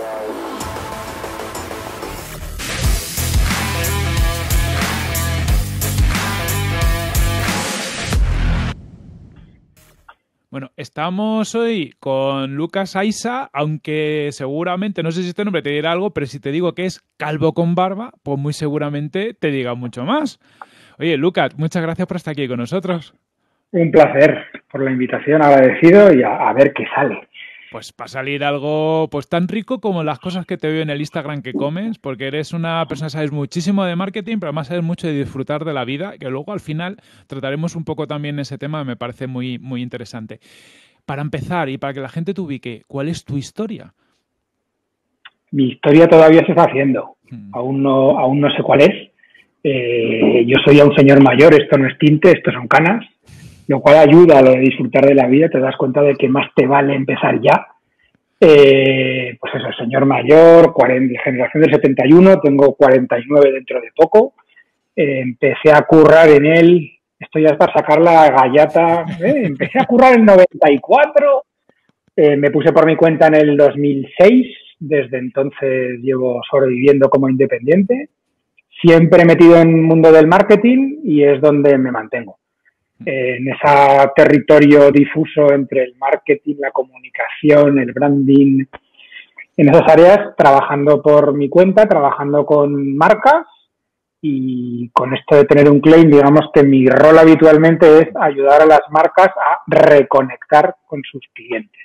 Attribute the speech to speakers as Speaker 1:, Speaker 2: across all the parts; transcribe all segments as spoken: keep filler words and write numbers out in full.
Speaker 1: Bueno, estamos hoy con Lucas Aysa, aunque seguramente, no sé si este nombre te dirá algo, pero si te digo que es calvo con barba, pues muy seguramente te diga mucho más. Oye, Lucas, muchas gracias por estar aquí con nosotros.
Speaker 2: Un placer por la invitación, agradecido y a, a ver qué sale.
Speaker 1: Pues para salir algo pues tan rico como las cosas que te veo en el Instagram que comes, porque eres una persona que sabes muchísimo de marketing, pero además sabes mucho de disfrutar de la vida, que luego al final trataremos un poco también ese tema, me parece muy, muy interesante. Para empezar y para que la gente te ubique, ¿cuál es tu historia?
Speaker 2: Mi historia todavía se está haciendo, hmm. aún, no, aún no sé cuál es. Eh, yo soy ya un señor mayor, esto no es tinte, esto son canas, lo cual ayuda a lo de disfrutar de la vida, te das cuenta de que más te vale empezar ya. Eh, pues eso, señor mayor, cuarenta, generación del setenta y uno, tengo cuarenta y nueve dentro de poco, eh, empecé a currar en él, esto ya es para sacar la gallata, eh, empecé a currar en noventa y cuatro, eh, me puse por mi cuenta en el dos mil seis, desde entonces llevo sobreviviendo como independiente, siempre metido en el mundo del marketing y es donde me mantengo. En ese territorio difuso entre el marketing, la comunicación, el branding, en esas áreas, trabajando por mi cuenta, trabajando con marcas y con esto de tener un claim, digamos que mi rol habitualmente es ayudar a las marcas a reconectar con sus clientes.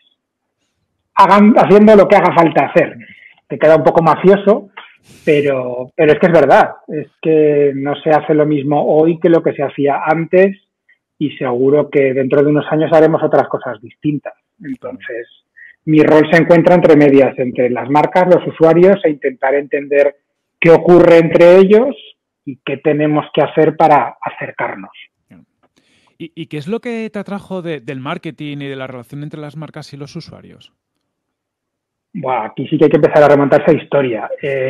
Speaker 2: Hagan, haciendo lo que haga falta hacer. Te queda un poco mafioso, pero, pero es que es verdad, es que no se hace lo mismo hoy que lo que se hacía antes. Y seguro que dentro de unos años haremos otras cosas distintas. Entonces, mi rol se encuentra entre medias, entre las marcas, los usuarios e intentar entender qué ocurre entre ellos y qué tenemos que hacer para acercarnos.
Speaker 1: ¿Y, y qué es lo que te atrajo de, del marketing y de la relación entre las marcas y los usuarios?
Speaker 2: Bueno, aquí sí que hay que empezar a remontarse a historia.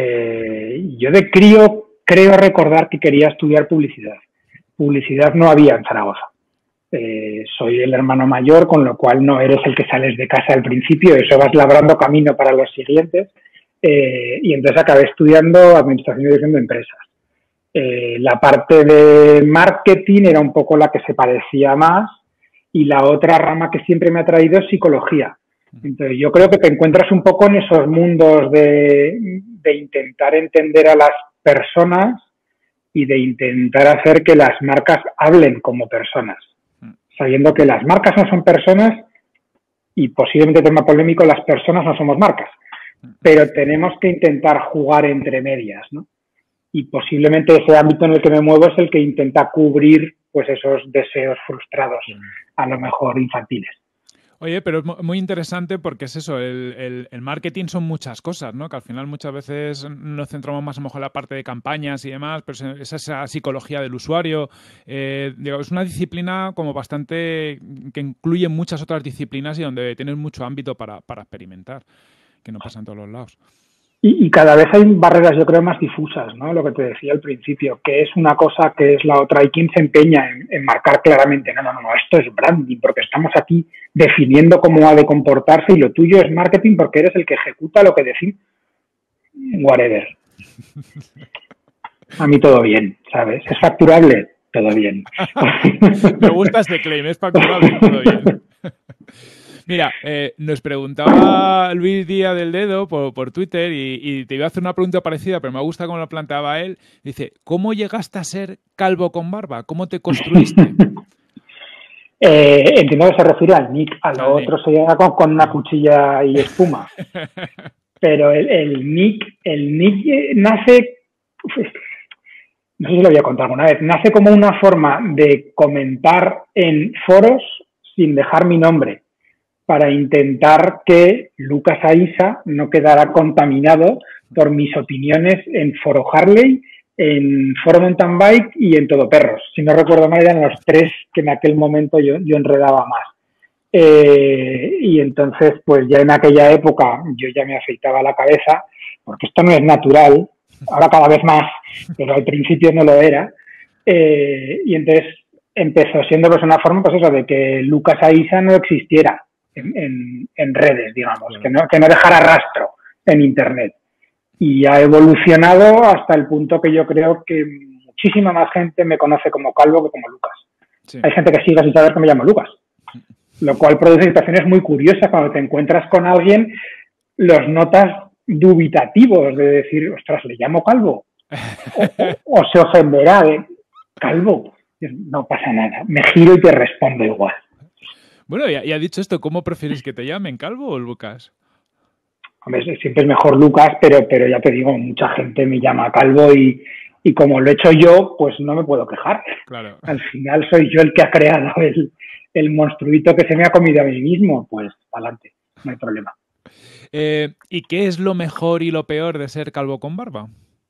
Speaker 2: Eh, yo de crío creo recordar que quería estudiar publicidad. Publicidad no había en Zaragoza. Eh, soy el hermano mayor, con lo cual no eres el que sales de casa al principio, eso vas labrando camino para los siguientes, eh, y entonces acabé estudiando Administración y Dirección de Empresas. Eh, la parte de marketing era un poco la que se parecía más y la otra rama que siempre me ha traído es psicología. Entonces yo creo que te encuentras un poco en esos mundos de, de intentar entender a las personas y de intentar hacer que las marcas hablen como personas, sabiendo que las marcas no son personas y posiblemente tema polémico, las personas no somos marcas, pero tenemos que intentar jugar entre medias, ¿no? Y posiblemente ese ámbito en el que me muevo es el que intenta cubrir pues esos deseos frustrados, a lo mejor infantiles.
Speaker 1: Oye, pero es muy interesante porque es eso, el, el, el marketing son muchas cosas, ¿no? Que al final muchas veces nos centramos más a lo mejor en la parte de campañas y demás, pero es esa psicología del usuario. Eh, digo, es una disciplina como bastante que incluye muchas otras disciplinas y donde tienes mucho ámbito para, para experimentar, que no pasa en todos los lados.
Speaker 2: Y, y cada vez hay barreras, yo creo, más difusas, ¿no? Lo que te decía al principio, que es una cosa, que es la otra. Hay quien se empeña en, en marcar claramente, no, no, no, esto es branding, porque estamos aquí definiendo cómo ha de comportarse y lo tuyo es marketing porque eres el que ejecuta lo que decimos. Whatever. A mí todo bien, ¿sabes? ¿Es facturable? Todo bien.
Speaker 1: Me gusta este claim, es facturable, todo bien. Mira, eh, nos preguntaba Luis Díaz del Dedo por, por Twitter y, y te iba a hacer una pregunta parecida, pero me gusta cómo lo planteaba él. Dice, ¿cómo llegaste a ser calvo con barba? ¿Cómo te construiste?
Speaker 2: eh, entiendo que se refiere al nick. A lo al otro nick. Se llega con, con una cuchilla y espuma. Pero el, el nick, el nick nace... No sé si lo voy a contar alguna vez. Nace como una forma de comentar en foros sin dejar mi nombre, para intentar que Lucas Aysa no quedara contaminado por mis opiniones en Foro Harley, en Foro Mountain Bike y en Todo Perros. Si no recuerdo mal, eran los tres que en aquel momento yo, yo enredaba más. Eh, y entonces, pues ya en aquella época yo ya me afeitaba la cabeza, porque esto no es natural, ahora cada vez más, pero al principio no lo era. Eh, y entonces empezó siendo pues una forma, pues eso, de que Lucas Aysa no existiera. En, en, en redes, digamos, que no, que no dejara rastro, en Internet. Y ha evolucionado hasta el punto que yo creo que muchísima más gente me conoce como Calvo que como Lucas. Sí. Hay gente que sigue sin saber que me llamo Lucas, lo cual produce situaciones muy curiosas cuando te encuentras con alguien, los notas dubitativos de decir, ostras, ¿le llamo Calvo? O, o, o se ofenderá de Calvo. No pasa nada, me giro y te respondo igual.
Speaker 1: Bueno, y ha dicho esto, ¿cómo prefieres que te llamen, Calvo o Lucas?
Speaker 2: Hombre, siempre es mejor Lucas, pero, pero ya te digo, mucha gente me llama Calvo y, y como lo he hecho yo, pues no me puedo quejar.
Speaker 1: Claro.
Speaker 2: Al final soy yo el que ha creado el, el monstruito que se me ha comido a mí mismo, pues adelante, no hay problema.
Speaker 1: Eh, ¿Y qué es lo mejor y lo peor de ser calvo con barba?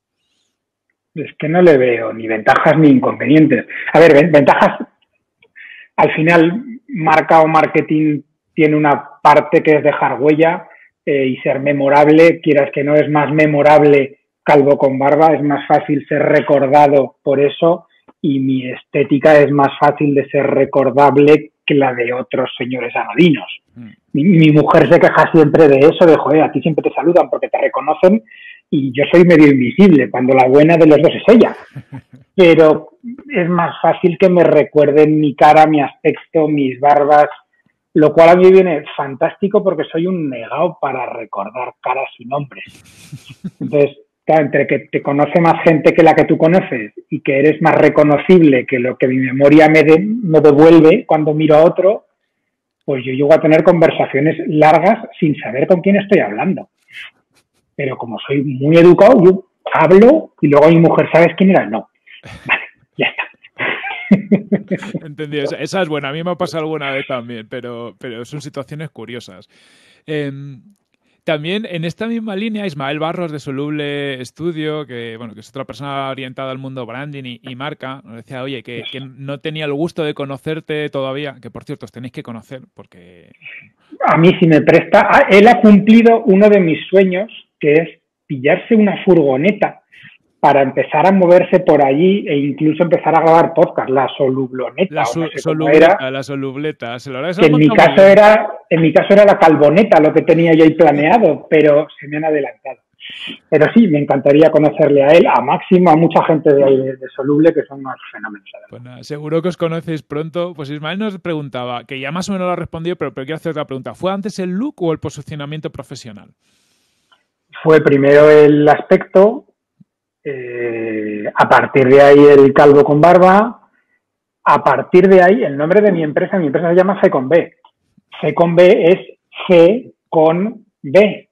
Speaker 2: Es que no le veo ni ventajas ni inconvenientes. A ver, ventajas, al final, marca o marketing tiene una parte que es dejar huella eh, y ser memorable. Quieras que no, es más memorable calvo con barba, es más fácil ser recordado por eso y mi estética es más fácil de ser recordable que la de otros señores anodinos. Mm. Mi, mi mujer se queja siempre de eso, de joder, a ti siempre te saludan porque te reconocen y yo soy medio invisible, cuando la buena de los dos es ella. Pero es más fácil que me recuerden mi cara, mi aspecto, mis barbas, lo cual a mí viene fantástico porque soy un negado para recordar caras y nombres. Entonces, claro, entre que te conoce más gente que la que tú conoces y que eres más reconocible que lo que mi memoria me, de, me devuelve cuando miro a otro, pues yo llego a tener conversaciones largas sin saber con quién estoy hablando. Pero como soy muy educado, yo hablo y luego mi mujer, ¿sabes quién era? No. Vale, ya está.
Speaker 1: Entendido. Esa, esa es buena. A mí me ha pasado alguna vez también, pero, pero son situaciones curiosas. Eh, también en esta misma línea, Ismael Barros de Soluble Studio, que bueno, que es otra persona orientada al mundo branding y, y marca, nos decía, oye, que, que no tenía el gusto de conocerte todavía, que por cierto os tenéis que conocer porque...
Speaker 2: A mí sí me presta. Él ha cumplido uno de mis sueños, que es pillarse una furgoneta para empezar a moverse por allí e incluso empezar a grabar podcast, la solubloneta.
Speaker 1: La, su,
Speaker 2: no sé
Speaker 1: solubleta, era, la solubleta. Se lo
Speaker 2: que en mi caso era, en mi caso era la calvoneta lo que tenía yo ahí planeado, pero se me han adelantado. Pero sí, me encantaría conocerle a él, a Máximo, a mucha gente de ahí de, de Soluble, que son unos fenómenos.
Speaker 1: Pues nada, seguro que os conocéis pronto. Pues Ismael nos preguntaba, que ya más o menos lo ha respondido, pero, pero quiero hacer otra pregunta. ¿Fue antes el look o el posicionamiento profesional?
Speaker 2: Fue primero el aspecto, eh, a partir de ahí el calvo con barba, a partir de ahí el nombre de mi empresa, mi empresa se llama G con B. G con B es G con B.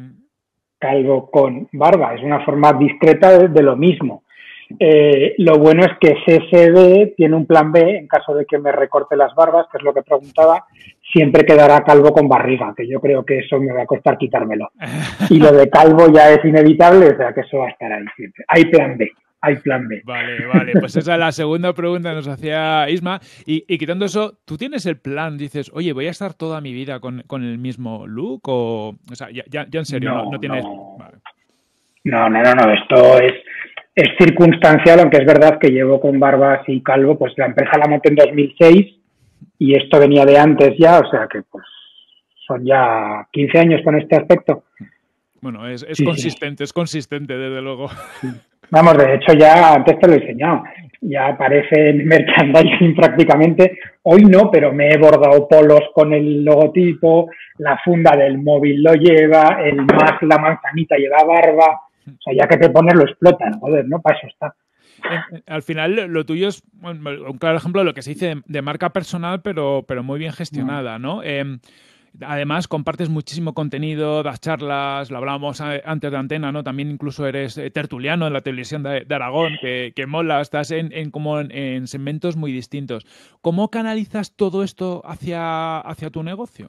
Speaker 2: Calvo con barba, es una forma discreta de, de lo mismo. Eh, lo bueno es que C S B tiene un plan B en caso de que me recorte las barbas, que es lo que preguntaba, siempre quedará calvo con barriga, que yo creo que eso me va a costar quitármelo. Y lo de calvo ya es inevitable, o sea que eso va a estar ahí siempre. Hay plan B, hay plan B.
Speaker 1: Vale, vale, pues esa es la segunda pregunta que nos hacía Isma. Y, y quitando eso, ¿tú tienes el plan? Dices, oye, ¿voy a estar toda mi vida con, con el mismo look? O, o sea, ya, ya, ya en serio, no, no, no tienes...
Speaker 2: No.
Speaker 1: Vale.
Speaker 2: no, no, no, no, esto es... Es circunstancial, aunque es verdad que llevo con barba así calvo, pues la empresa la monté en dos mil seis y esto venía de antes ya, o sea que pues son ya quince años con este aspecto.
Speaker 1: Bueno, es, es
Speaker 2: sí,
Speaker 1: consistente,
Speaker 2: sí.
Speaker 1: es consistente desde luego.
Speaker 2: Vamos, de hecho ya antes te lo he enseñado, ya aparece en merchandising prácticamente, hoy no, pero me he bordado polos con el logotipo, la funda del móvil lo lleva, el más la manzanita lleva barba. O sea, ya que te pones lo explotan, joder, ¿no? Para eso está.
Speaker 1: Al final, lo tuyo es bueno, un claro ejemplo de lo que se dice de, de marca personal, pero, pero muy bien gestionada, ¿no? Eh, además, compartes muchísimo contenido, das charlas, lo hablábamos antes de antena, ¿no? También incluso eres tertuliano en la televisión de, de Aragón, que, que mola, estás en, en, como en, en segmentos muy distintos. ¿Cómo canalizas todo esto hacia, hacia tu negocio?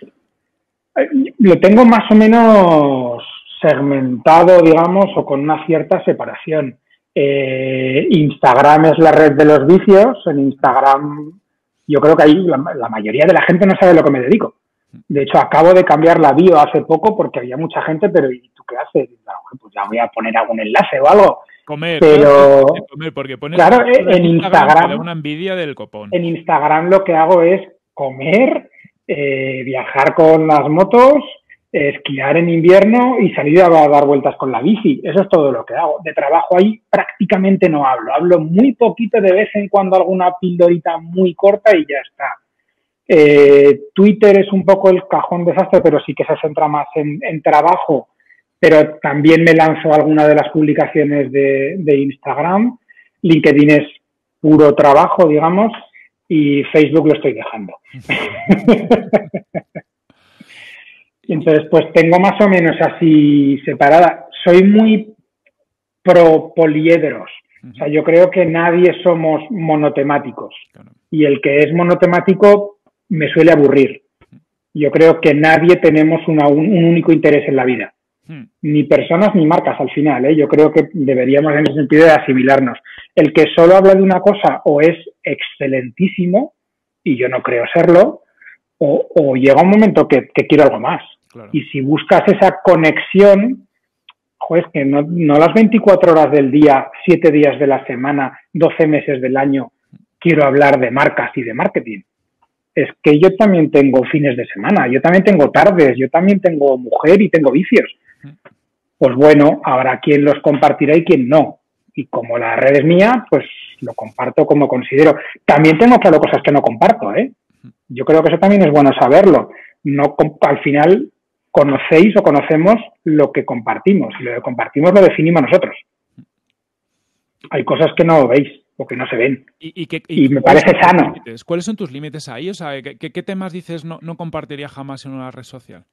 Speaker 2: Lo tengo más o menos... segmentado, digamos, o con una cierta separación. Eh, Instagram es la red de los vicios. En Instagram yo creo que ahí la, la mayoría de la gente no sabe a lo que me dedico. De hecho, acabo de cambiar la bio hace poco porque había mucha gente, pero ¿y tú qué haces? Pues ya voy a poner algún enlace o algo.
Speaker 1: Comer,
Speaker 2: pero
Speaker 1: claro, comer porque pones
Speaker 2: claro, en Instagram,
Speaker 1: te da una envidia del copón.
Speaker 2: En Instagram lo que hago es comer, eh, viajar con las motos, esquiar en invierno y salir a dar vueltas con la bici. Eso es todo lo que hago. De trabajo ahí prácticamente no hablo. Hablo muy poquito, de vez en cuando alguna pildorita muy corta y ya está. Eh, Twitter es un poco el cajón desastre, pero sí que se centra más en, en trabajo. Pero también me lanzo alguna de las publicaciones de, de Instagram. LinkedIn es puro trabajo, digamos, y Facebook lo estoy dejando. Entonces, pues tengo más o menos así separada. Soy muy pro poliedros. O sea, yo creo que nadie somos monotemáticos. Y el que es monotemático me suele aburrir. Yo creo que nadie tenemos una, un, un único interés en la vida. Ni personas ni marcas al final, ¿eh? Yo creo que deberíamos en ese sentido de asimilarnos. El que solo habla de una cosa o es excelentísimo, y yo no creo serlo, o, o llega un momento que, que quiero algo más. Claro. Y si buscas esa conexión, pues que no, no las veinticuatro horas del día, siete días de la semana, doce meses del año, quiero hablar de marcas y de marketing. Es que yo también tengo fines de semana, yo también tengo tardes, yo también tengo mujer y tengo vicios. Pues bueno, habrá quien los compartirá y quien no. Y como la red es mía, pues lo comparto como considero. También tengo claro cosas que no comparto, ¿eh? Yo creo que eso también es bueno saberlo. No, al final conocéis o conocemos lo que compartimos. Y lo que compartimos lo definimos nosotros. Hay cosas que no veis o que no se ven.
Speaker 1: Y, y, que, y,
Speaker 2: y me parece sano.
Speaker 1: ¿Cuáles son tus límites ahí? O sea, ¿qué, qué temas dices no, no compartiría jamás en una red social?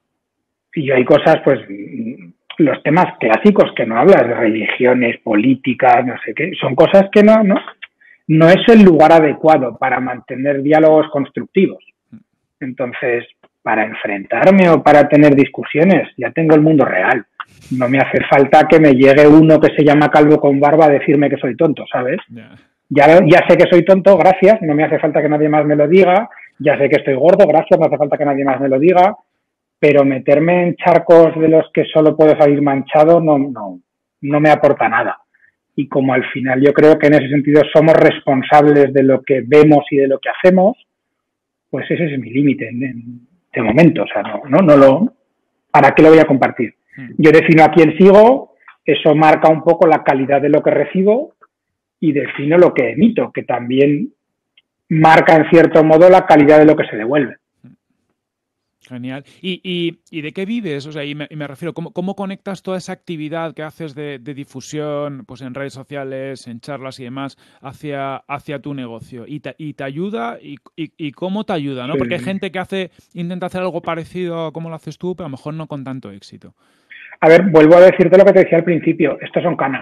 Speaker 2: Y hay cosas, pues, los temas clásicos que no hablas, de religiones, políticas, no sé qué, son cosas que no, no, no es el lugar adecuado para mantener diálogos constructivos. Entonces, para enfrentarme o para tener discusiones, ya tengo el mundo real. No me hace falta que me llegue uno que se llama calvo con barba a decirme que soy tonto, ¿sabes? Yeah. Ya, ya sé que soy tonto, gracias, no me hace falta que nadie más me lo diga. Ya sé que estoy gordo, gracias, no hace falta que nadie más me lo diga. Pero meterme en charcos de los que solo puedo salir manchado no, no, no me aporta nada. Y como al final yo creo que en ese sentido somos responsables de lo que vemos y de lo que hacemos, pues ese es mi límite de, de momento. O sea, no, no, no lo, ¿para qué lo voy a compartir? Yo defino a quién sigo, eso marca un poco la calidad de lo que recibo y defino lo que emito, que también marca en cierto modo la calidad de lo que se devuelve.
Speaker 1: Genial. ¿Y, y, y de qué vives? O sea, y me, y me refiero, ¿cómo, ¿cómo conectas toda esa actividad que haces de, de difusión, pues en redes sociales, en charlas y demás, hacia, hacia tu negocio? ¿Y te, y te ayuda? Y, y, ¿Y cómo te ayuda? ¿No? Sí. Porque hay gente que hace, intenta hacer algo parecido a como lo haces tú, pero a lo mejor no con tanto éxito.
Speaker 2: A ver, vuelvo a decirte lo que te decía al principio. Estos son canas.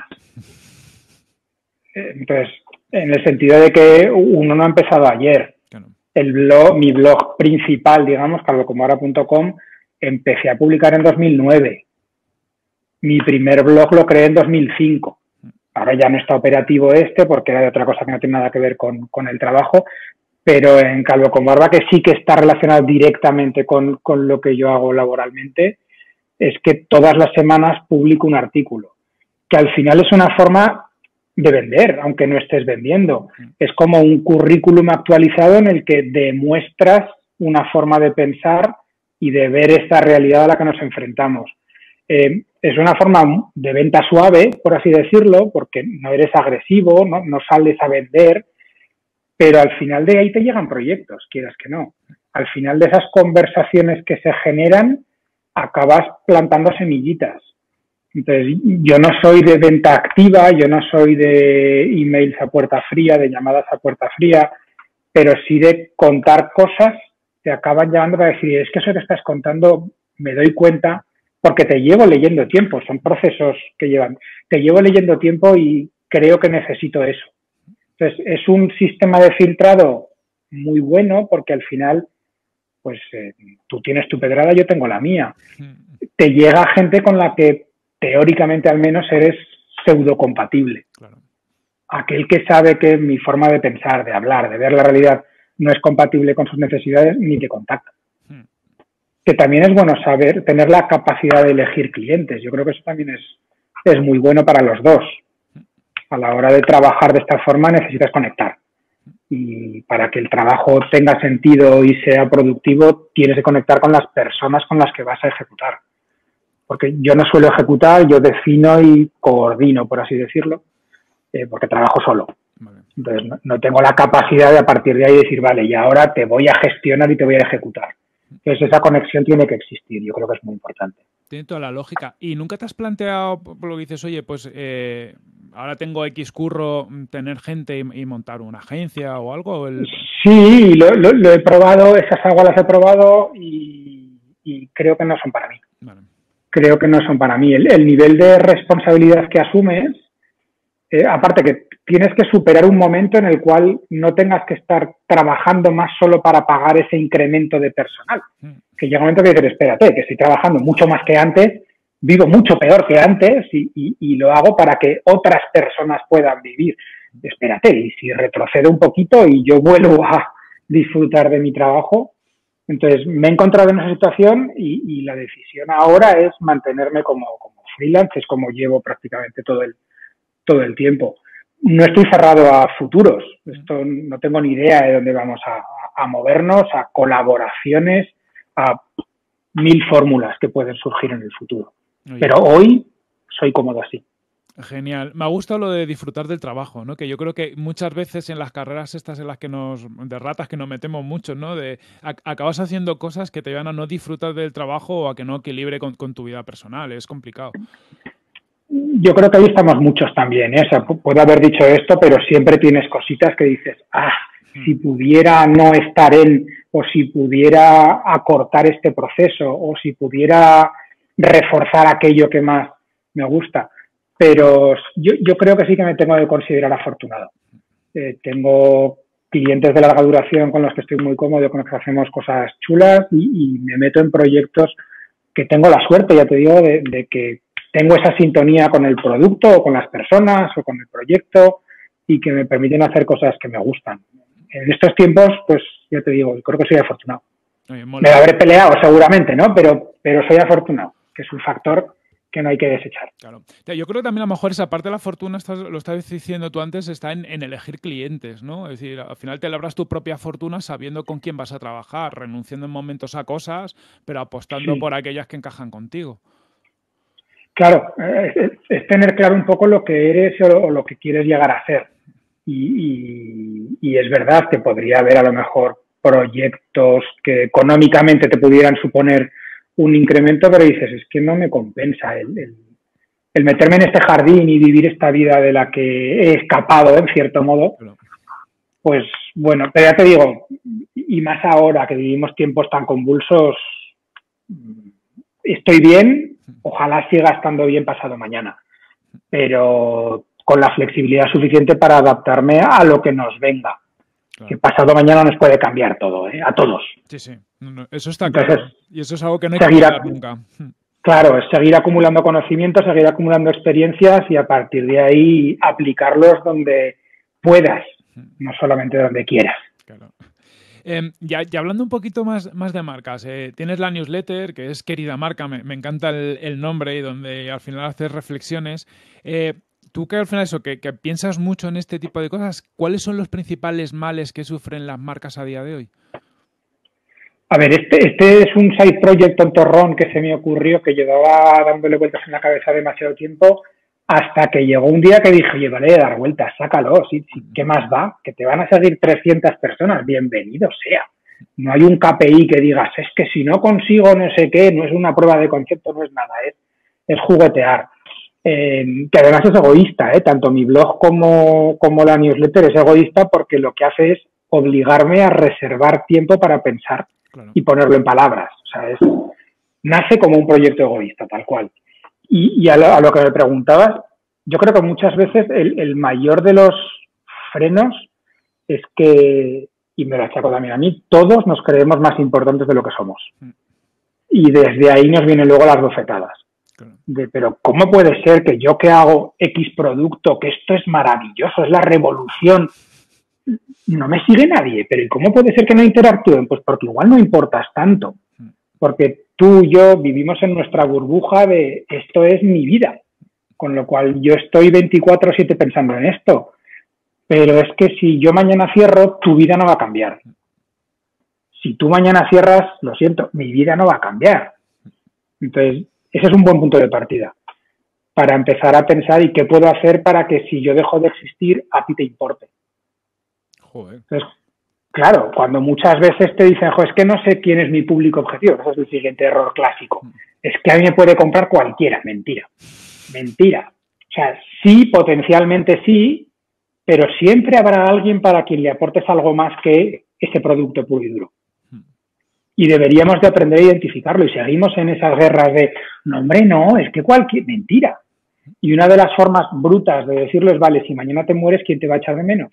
Speaker 2: Entonces, en el sentido de que uno no ha empezado ayer. Claro. El blog, mi blog principal, digamos, calvo como ahora punto com, empecé a publicar en dos mil nueve. Mi primer blog lo creé en dos mil cinco. Ahora ya no está operativo este porque era de otra cosa que no tiene nada que ver con, con el trabajo, pero en Calvo con Barba, que sí que está relacionado directamente con, con lo que yo hago laboralmente, es que todas las semanas publico un artículo, que al final es una forma de vender, aunque no estés vendiendo. Es como un currículum actualizado en el que demuestras una forma de pensar y de ver esta realidad a la que nos enfrentamos. Eh, es una forma de venta suave, por así decirlo, porque no eres agresivo, no, no sales a vender, pero al final de ahí te llegan proyectos, quieras que no. Al final de esas conversaciones que se generan, acabas plantando semillitas. Entonces, yo no soy de venta activa, yo no soy de emails a puerta fría, de llamadas a puerta fría, pero sí de contar cosas que acaban llamando para decir, es que eso que estás contando me doy cuenta porque te llevo leyendo tiempo, son procesos que llevan, te llevo leyendo tiempo y creo que necesito eso. Entonces, es un sistema de filtrado muy bueno porque al final, pues eh, tú tienes tu pedrada, yo tengo la mía. Te llega gente con la que teóricamente al menos eres pseudocompatible. Claro. Aquel que sabe que mi forma de pensar, de hablar, de ver la realidad no es compatible con sus necesidades, ni te contacta. Hmm. Que también es bueno saber, tener la capacidad de elegir clientes. Yo creo que eso también es, es muy bueno para los dos. A la hora de trabajar de esta forma necesitas conectar. Y para que el trabajo tenga sentido y sea productivo, tienes que conectar con las personas con las que vas a ejecutar. Porque yo no suelo ejecutar, yo defino y coordino, por así decirlo, eh, porque trabajo solo. Vale. Entonces, no, no tengo la capacidad de a partir de ahí decir, vale, y ahora te voy a gestionar y te voy a ejecutar. Entonces, esa conexión tiene que existir. Yo creo que es muy importante.
Speaker 1: Tiene toda la lógica. ¿Y nunca te has planteado, por lo que dices, oye, pues eh, ahora tengo X curro, tener gente y, y montar una agencia o algo? El...
Speaker 2: Sí, lo, lo, lo he probado, esas aguas las he probado y, y creo que no son para mí. Vale. Creo que no son para mí. El, el nivel de responsabilidad que asumes, eh, aparte que tienes que superar un momento en el cual no tengas que estar trabajando más solo para pagar ese incremento de personal. Que llega un momento que dices, espérate, que estoy trabajando mucho más que antes, vivo mucho peor que antes y, y, y lo hago para que otras personas puedan vivir. Espérate, y si retrocedo un poquito y yo vuelvo a disfrutar de mi trabajo. Entonces, me he encontrado en esa situación y, y la decisión ahora es mantenerme como, como freelance, es como llevo prácticamente todo el, todo el tiempo. No estoy cerrado a futuros, esto no tengo ni idea de dónde vamos a, a movernos, a colaboraciones, a mil fórmulas que pueden surgir en el futuro. Oye. Pero hoy soy cómodo así.
Speaker 1: Genial. Me ha gustado lo de disfrutar del trabajo, ¿no? Que yo creo que muchas veces en las carreras estas en las que nos, de ratas que nos metemos mucho, ¿no? De a, acabas haciendo cosas que te llevan a no disfrutar del trabajo o a que no equilibre con, con tu vida personal. Es complicado.
Speaker 2: Yo creo que ahí estamos muchos también, ¿eh? O sea, puedo haber dicho esto, pero siempre tienes cositas que dices, ah, hmm. si pudiera no estar en, o si pudiera acortar este proceso, o si pudiera reforzar aquello que más me gusta. Pero yo, yo creo que sí que me tengo que considerar afortunado. Eh, tengo clientes de larga duración con los que estoy muy cómodo, con los que hacemos cosas chulas y, y me meto en proyectos que tengo la suerte, ya te digo, de, de que tengo esa sintonía con el producto o con las personas o con el proyecto y que me permiten hacer cosas que me gustan. En estos tiempos, pues ya te digo, creo que soy afortunado. Oye, me habré peleado seguramente, ¿no? Pero, pero soy afortunado, que es un factor que no hay que desechar.
Speaker 1: Claro. Yo creo que también a lo mejor esa parte de la fortuna, estás, lo estabas diciendo tú antes, está en, en elegir clientes, ¿no? Es decir, al final te labras tu propia fortuna sabiendo con quién vas a trabajar, renunciando en momentos a cosas, pero apostando sí. por aquellas que encajan contigo.
Speaker 2: Claro, es, es tener claro un poco lo que eres o, o lo que quieres llegar a ser. Y, y, y es verdad que podría haber a lo mejor proyectos que económicamente te pudieran suponer un incremento, pero dices, es que no me compensa el, el, el meterme en este jardín y vivir esta vida de la que he escapado, en cierto modo. Pues bueno, pero ya te digo, y más ahora que vivimos tiempos tan convulsos, estoy bien, ojalá siga estando bien pasado mañana, pero con la flexibilidad suficiente para adaptarme a lo que nos venga. Claro. Que pasado mañana nos puede cambiar todo, ¿eh? A todos.
Speaker 1: Sí, sí. No, no, eso está claro. Entonces, y eso es algo que no hay que olvidar nunca.
Speaker 2: Claro, es seguir acumulando conocimientos, seguir acumulando experiencias y a partir de ahí aplicarlos donde puedas, no solamente donde quieras.
Speaker 1: Claro. Eh, ya, ya hablando un poquito más, más de marcas, eh, tienes la newsletter, que es Querida Marca, me, me encanta el, el nombre y donde al final haces reflexiones. Eh, Tú que al final eso, que, que piensas mucho en este tipo de cosas, ¿cuáles son los principales males que sufren las marcas a día de hoy?
Speaker 2: A ver, este, este es un side project tontorrón que se me ocurrió, que llevaba dándole vueltas en la cabeza demasiado tiempo, hasta que llegó un día que dije, oye, vale, dar vueltas, sácalo, ¿sí? ¿Sí? ¿Qué más va? Que te van a seguir trescientas personas, bienvenido sea. No hay un K P I que digas, es que si no consigo no sé qué, no es una prueba de concepto, no es nada, es, es juguetear. Eh, que además es egoísta, ¿eh? Tanto mi blog como, como la newsletter es egoísta porque lo que hace es obligarme a reservar tiempo para pensar claro. y ponerlo en palabras. O sea, es, nace como un proyecto egoísta, tal cual. Y, y a, lo, a lo que me preguntabas, yo creo que muchas veces el, el mayor de los frenos es que, y me lo achaco también a mí, todos nos creemos más importantes de lo que somos. Mm. Y desde ahí nos vienen luego las bofetadas. De, pero ¿cómo puede ser que yo que hago X producto, que esto es maravilloso, es la revolución, no me sigue nadie? Pero ¿y cómo puede ser que no interactúen? Pues porque igual no importas tanto. Porque tú y yo vivimos en nuestra burbuja de esto es mi vida. Con lo cual yo estoy veinticuatro siete pensando en esto. Pero es que si yo mañana cierro, tu vida no va a cambiar. Si tú mañana cierras, lo siento, mi vida no va a cambiar. Entonces, ese es un buen punto de partida para empezar a pensar y qué puedo hacer para que si yo dejo de existir, a ti te importe.
Speaker 1: Joder.
Speaker 2: Entonces, claro, cuando muchas veces te dicen, jo, es que no sé quién es mi público objetivo, ese es el siguiente error clásico. Es que a mí me puede comprar cualquiera. Mentira. Mentira. O sea, sí, potencialmente sí, pero siempre habrá alguien para quien le aportes algo más que ese producto puro y duro. Y deberíamos de aprender a identificarlo. Y seguimos en esas guerras de, no, hombre, no, es que cualquier... Mentira. Y una de las formas brutas de decirlo es, vale, si mañana te mueres, ¿quién te va a echar de menos?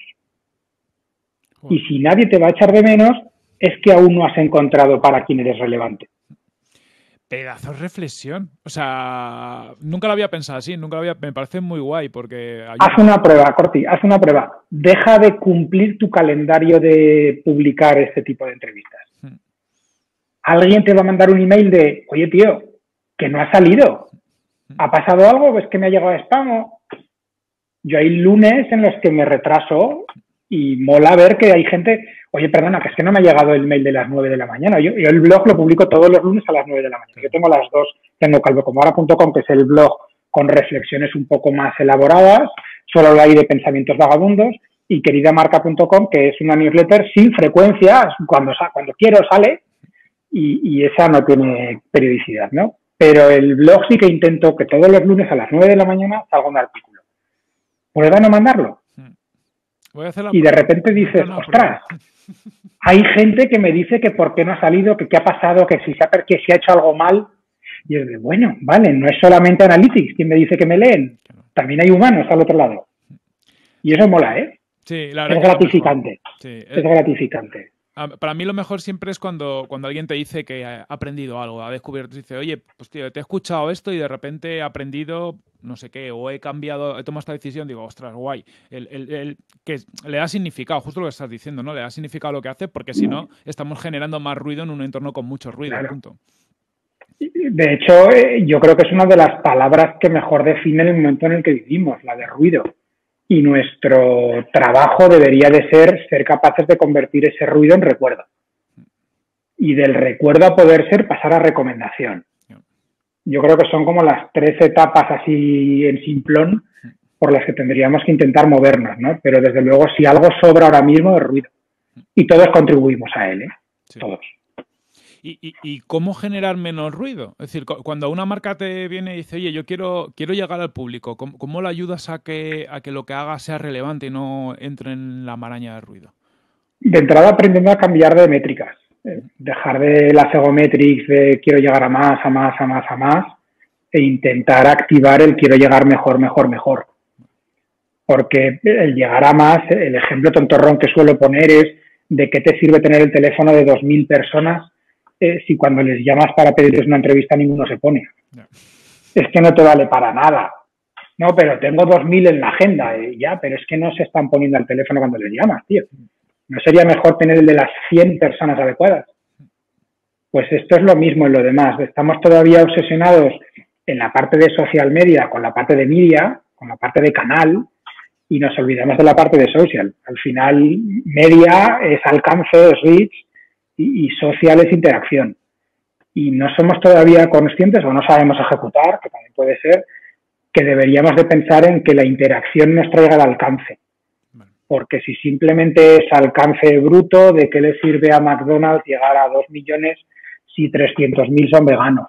Speaker 2: Y si nadie te va a echar de menos, es que aún no has encontrado para quién eres relevante.
Speaker 1: Pedazo de reflexión. O sea, nunca lo había pensado así, nunca lo había... Me parece muy guay porque... Ayuda.
Speaker 2: Haz una prueba, Corti, haz una prueba. Deja de cumplir tu calendario de publicar este tipo de entrevistas. Hmm. Alguien te va a mandar un email de, oye, tío, que no ha salido. ¿Ha pasado algo? ¿Es que me ha llegado a spam? Yo hay lunes en los que me retraso y mola ver que hay gente, oye, perdona, que es que no me ha llegado el mail de las nueve de la mañana. Yo, yo el blog lo publico todos los lunes a las nueve de la mañana. Yo tengo las dos, tengo calvocomora punto com, que es el blog con reflexiones un poco más elaboradas, solo hablo ahí de pensamientos vagabundos, y queridamarca punto com, que es una newsletter sin frecuencia, cuando, cuando quiero sale, y, y esa no tiene periodicidad, ¿no? Pero el blog sí que intento que todos los lunes a las nueve de la mañana salga un artículo. ¿Prueba no mandarlo?
Speaker 1: Voy a hacer la
Speaker 2: y de repente dices, no, no, ostras, hay gente que me dice que por qué no ha salido, que qué ha pasado, que si se ha, que si ha hecho algo mal. Y yo digo, bueno, vale, no es solamente Analytics quien me dice que me leen, también hay humanos al otro lado. Y eso mola, ¿eh?
Speaker 1: Sí, la
Speaker 2: verdad es gratificante.
Speaker 1: Sí,
Speaker 2: es, es gratificante.
Speaker 1: Para mí lo mejor siempre es cuando, cuando alguien te dice que ha aprendido algo, ha descubierto, dice, oye, pues tío, te he escuchado esto y de repente he aprendido no sé qué, o he cambiado, he tomado esta decisión, digo, ostras, guay. El, el, el, que le da significado, justo lo que estás diciendo, ¿no? Le da significado a lo que hace, porque si no, estamos generando más ruido en un entorno con mucho ruido.
Speaker 2: Claro.
Speaker 1: Punto.
Speaker 2: De hecho, yo creo que es una de las palabras que mejor definen el momento en el que vivimos, la de ruido. Y nuestro trabajo debería de ser ser capaces de convertir ese ruido en recuerdo. Y del recuerdo a poder ser pasar a recomendación. Yo creo que son como las tres etapas así en simplón por las que tendríamos que intentar movernos, ¿no? Pero desde luego si algo sobra ahora mismo es ruido. Y todos contribuimos a él, ¿eh? Sí. Todos.
Speaker 1: ¿Y, y, ¿Y cómo generar menos ruido? Es decir, cuando una marca te viene y dice, oye, yo quiero, quiero llegar al público, ¿cómo, cómo le ayudas a que, a que lo que haga sea relevante y no entre en la maraña de ruido?
Speaker 2: De entrada aprendiendo a cambiar de métricas. Eh, dejar de las egometrics de quiero llegar a más, a más, a más, a más e intentar activar el quiero llegar mejor, mejor, mejor. Porque el llegar a más, el ejemplo tontorrón que suelo poner es de qué te sirve tener el teléfono de dos mil personas Eh, si cuando les llamas para pedirles una entrevista ninguno se pone. No. Es que no te vale para nada. No, pero tengo dos mil en la agenda. Eh, ya, pero es que no se están poniendo al teléfono cuando les llamas, tío. ¿No sería mejor tener el de las cien personas adecuadas? Pues esto es lo mismo en lo demás. Estamos todavía obsesionados en la parte de social media, con la parte de media, con la parte de canal, y nos olvidamos de la parte de social. Al final, media es alcance, es reach, y social es interacción. Y no somos todavía conscientes o no sabemos ejecutar, que también puede ser, que deberíamos de pensar en que la interacción nos traiga el alcance. Porque si simplemente es alcance bruto, ¿de qué le sirve a McDonald's llegar a dos millones si trescientos mil son veganos?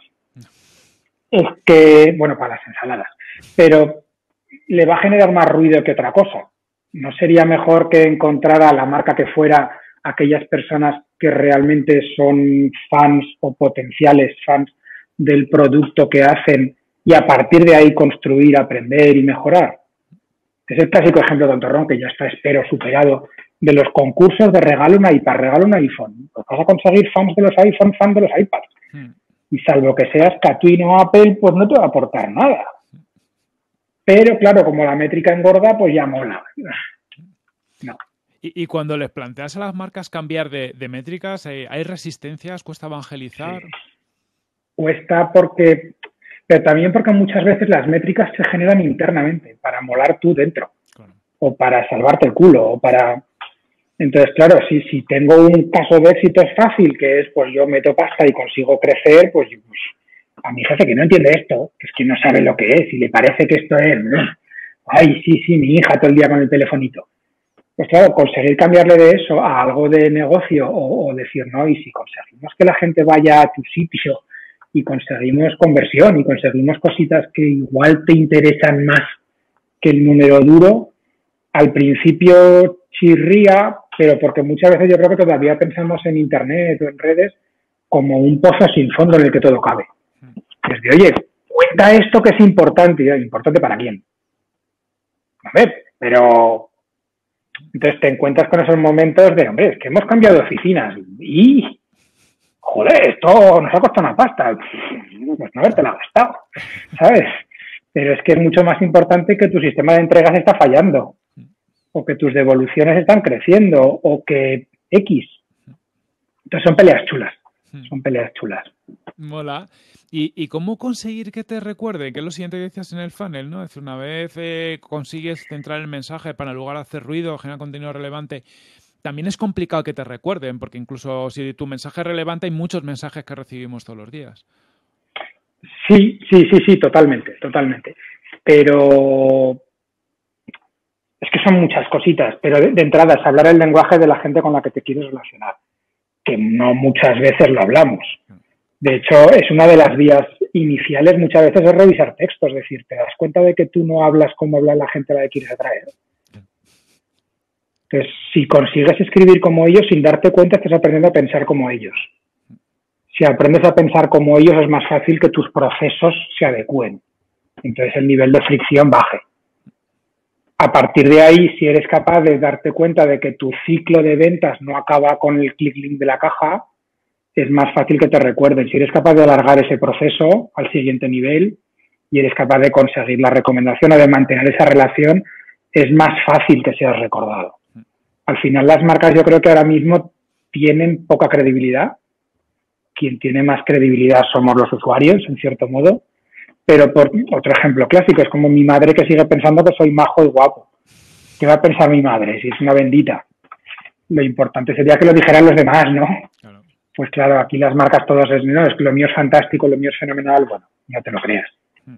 Speaker 2: Es que, bueno, para las ensaladas, pero le va a generar más ruido que otra cosa. ¿No sería mejor que encontrara la marca que fuera aquellas personas que realmente son fans o potenciales fans del producto que hacen y a partir de ahí construir, aprender y mejorar? Es el clásico ejemplo de Tontorrón, que ya está, espero, superado, de los concursos de regalo un iPad, regalo un iPhone. Pues vas a conseguir fans de los iPhone, fans de los iPads. Hmm. Y salvo que seas Catwin o Apple, pues no te va a aportar nada. Pero claro, como la métrica engorda, pues ya mola. No.
Speaker 1: Y, y cuando les planteas a las marcas cambiar de, de métricas, eh, ¿hay resistencias? ¿Cuesta evangelizar?
Speaker 2: Sí. Cuesta porque... Pero también porque muchas veces las métricas se generan internamente, para molar tú dentro. Claro. o para salvarte el culo, o para... Entonces, claro, si, si tengo un caso de éxito es fácil, que es, pues yo meto pasta y consigo crecer, pues, pues a mi jefe que no entiende esto, que es que no sabe lo que es y le parece que esto es, ay, sí, sí, mi hija todo el día con el telefonito. Pues claro, conseguir cambiarle de eso a algo de negocio o, o decir, no, y si conseguimos que la gente vaya a tu sitio y conseguimos conversión y conseguimos cositas que igual te interesan más que el número duro, al principio chirría, pero porque muchas veces yo creo que todavía pensamos en Internet o en redes como un pozo sin fondo en el que todo cabe. Desde, oye, cuenta esto que es importante. ¿Y importante para quién? A ver, pero... Entonces te encuentras con esos momentos de, hombre, es que hemos cambiado de oficinas y... Joder, esto nos ha costado una pasta. Pues no haberte la gastado, ¿sabes? Pero es que es mucho más importante que tu sistema de entregas está fallando, o que tus devoluciones están creciendo, o que X. Entonces son peleas chulas, son peleas chulas.
Speaker 1: Mola. ¿Y, ¿Y cómo conseguir que te recuerde? Que es lo siguiente que decías en el funnel, ¿no? Es decir, una vez eh, consigues centrar el mensaje para en lugar de hacer ruido, generar contenido relevante, también es complicado que te recuerden, porque incluso si tu mensaje es relevante, hay muchos mensajes que recibimos todos los días.
Speaker 2: Sí, sí, sí, sí, totalmente, totalmente. Pero es que son muchas cositas, pero de, de entrada es hablar el lenguaje de la gente con la que te quieres relacionar, que no muchas veces lo hablamos. De hecho, es una de las vías iniciales muchas veces es revisar textos, es decir, te das cuenta de que tú no hablas como habla la gente a la que quieres atraer. Entonces, si consigues escribir como ellos, sin darte cuenta, estás aprendiendo a pensar como ellos. Si aprendes a pensar como ellos, es más fácil que tus procesos se adecúen. Entonces, el nivel de fricción baje. A partir de ahí, si eres capaz de darte cuenta de que tu ciclo de ventas no acaba con el click link de la caja, es más fácil que te recuerden. Si eres capaz de alargar ese proceso al siguiente nivel y eres capaz de conseguir la recomendación o de mantener esa relación, es más fácil que seas recordado. Al final, las marcas yo creo que ahora mismo tienen poca credibilidad. Quien tiene más credibilidad somos los usuarios, en cierto modo. Pero por otro ejemplo clásico, es como mi madre que sigue pensando que soy majo y guapo. ¿Qué va a pensar mi madre si es una bendita? Lo importante sería que lo dijeran los demás, ¿no? Claro. Pues claro, aquí las marcas todas es, no, es que lo mío es fantástico, lo mío es fenomenal. Bueno, no te lo creas.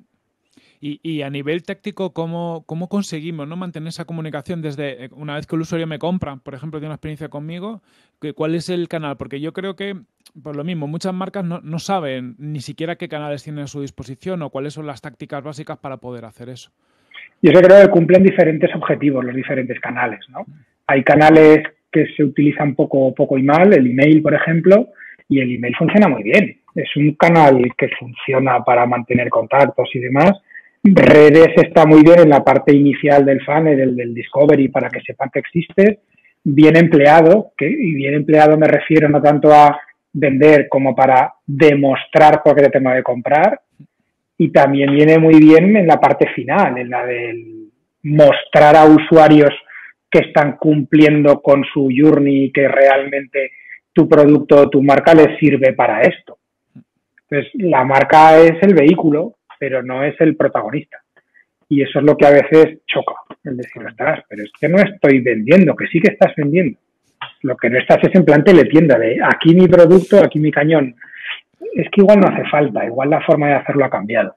Speaker 1: Y, y a nivel táctico, ¿cómo, cómo conseguimos, ¿no?, mantener esa comunicación desde una vez que el usuario me compra, por ejemplo, tiene una experiencia conmigo, que, ¿cuál es el canal? Porque yo creo que, por lo mismo, muchas marcas no, no saben ni siquiera qué canales tienen a su disposición o cuáles son las tácticas básicas para poder hacer eso.
Speaker 2: Yo creo que cumplen diferentes objetivos los diferentes canales, ¿no? Hay canales que se utilizan poco, poco y mal, el email, por ejemplo, y el email funciona muy bien. Es un canal que funciona para mantener contactos y demás. Redes está muy bien en la parte inicial del funnel, del, del discovery, para que sepan que existe. Bien empleado, que, y bien empleado me refiero no tanto a vender como para demostrar por qué te tengo que comprar. Y también viene muy bien en la parte final, en la del mostrar a usuarios que están cumpliendo con su journey y que realmente tu producto o tu marca les sirve para esto. Entonces, la marca es el vehículo, pero no es el protagonista. Y eso es lo que a veces choca, el decir, ostras, pero es que no estoy vendiendo, que sí que estás vendiendo. Lo que no estás es en plan teletienda de aquí mi producto, aquí mi cañón. Es que igual no hace falta, igual la forma de hacerlo ha cambiado.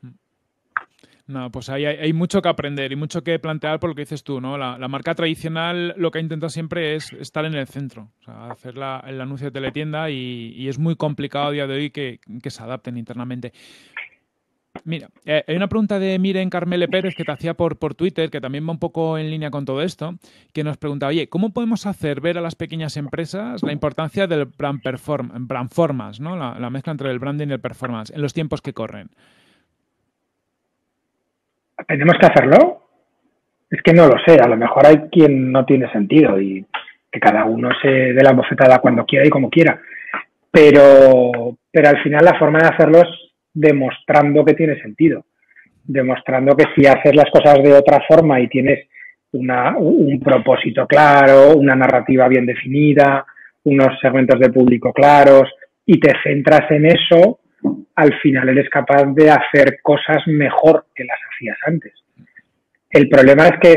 Speaker 1: No, pues ahí hay, hay mucho que aprender y mucho que plantear por lo que dices tú, ¿no? La, la marca tradicional lo que ha intentado siempre es estar en el centro, o sea, hacer la, el anuncio de teletienda y, y es muy complicado a día de hoy que, que se adapten internamente. Mira, eh, hay una pregunta de Miren Carmele Pérez que te hacía por, por Twitter, que también va un poco en línea con todo esto, que nos pregunta, oye, ¿cómo podemos hacer ver a las pequeñas empresas la importancia del brand, perform brand performance, ¿no? La, la mezcla entre el branding y el performance en los tiempos que corren?
Speaker 2: ¿Tenemos que hacerlo? Es que no lo sé, a lo mejor hay quien no tiene sentido y que cada uno se dé la bofetada cuando quiera y como quiera, pero, pero al final la forma de hacerlo es demostrando que tiene sentido, demostrando que si haces las cosas de otra forma y tienes una, un propósito claro, una narrativa bien definida, unos segmentos de público claros y te centras en eso, al final eres capaz de hacer cosas mejor que las hacías antes. El problema es que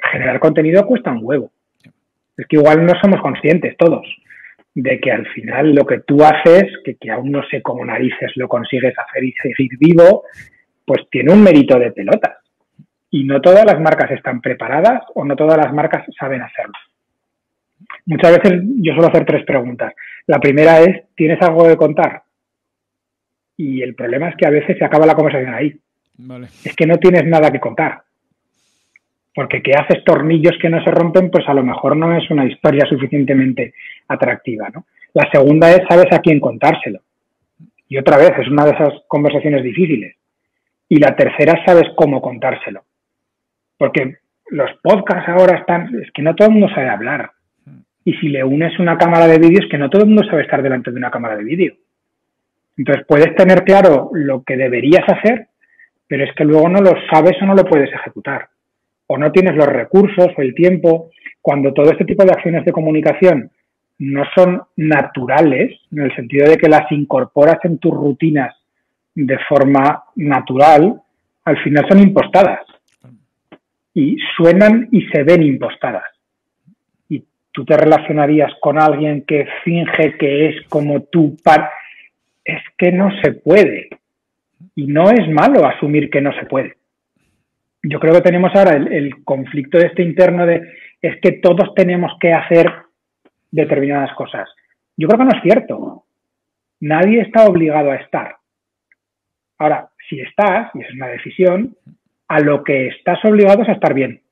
Speaker 2: generar contenido cuesta un huevo. Es que igual no somos conscientes todos de que al final lo que tú haces, que, que aún no sé cómo narices lo consigues hacer y seguir vivo, pues tiene un mérito de pelotas. Y no todas las marcas están preparadas o no todas las marcas saben hacerlo. Muchas veces yo suelo hacer tres preguntas. La primera es, ¿tienes algo que contar? Y el problema es que a veces se acaba la conversación ahí.
Speaker 1: Vale.
Speaker 2: Es que no tienes nada que contar. Porque que haces tornillos que no se rompen, pues a lo mejor no es una historia suficientemente atractiva, ¿no? La segunda es, ¿sabes a quién contárselo? Y otra vez, es una de esas conversaciones difíciles. Y la tercera, ¿sabes cómo contárselo? Porque los podcasts ahora están... Es que no todo el mundo sabe hablar. Y si le unes una cámara de vídeo, es que no todo el mundo sabe estar delante de una cámara de vídeo. Entonces, puedes tener claro lo que deberías hacer, pero es que luego no lo sabes o no lo puedes ejecutar. O no tienes los recursos o el tiempo. Cuando todo este tipo de acciones de comunicación no son naturales, en el sentido de que las incorporas en tus rutinas de forma natural, al final son impostadas. Y suenan y se ven impostadas. Y tú te relacionarías con alguien que finge que es como tú. Para... Es que no se puede. Y no es malo asumir que no se puede. Yo creo que tenemos ahora el, el conflicto de este interno de es que todos tenemos que hacer determinadas cosas. Yo creo que no es cierto. Nadie está obligado a estar. Ahora, si estás, y es una decisión, a lo que estás obligado es a estar bien.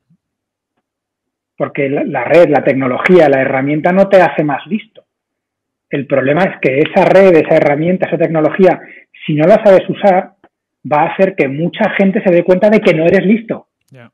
Speaker 2: Porque la, la red, la tecnología, la herramienta no te hace más listo. El problema es que esa red, esa herramienta, esa tecnología, si no la sabes usar, va a hacer que mucha gente se dé cuenta de que no eres listo. Yeah.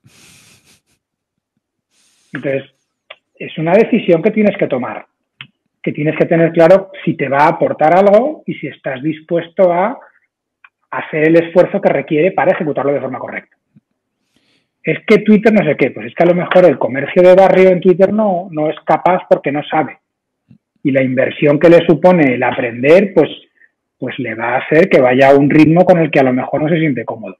Speaker 2: Entonces, es una decisión que tienes que tomar, que tienes que tener claro si te va a aportar algo y si estás dispuesto a hacer el esfuerzo que requiere para ejecutarlo de forma correcta. Es que Twitter no sé qué, pues es que a lo mejor el comercio de barrio en Twitter no, no es capaz porque no sabe. Y la inversión que le supone el aprender, pues, pues le va a hacer que vaya a un ritmo con el que a lo mejor no se siente cómodo.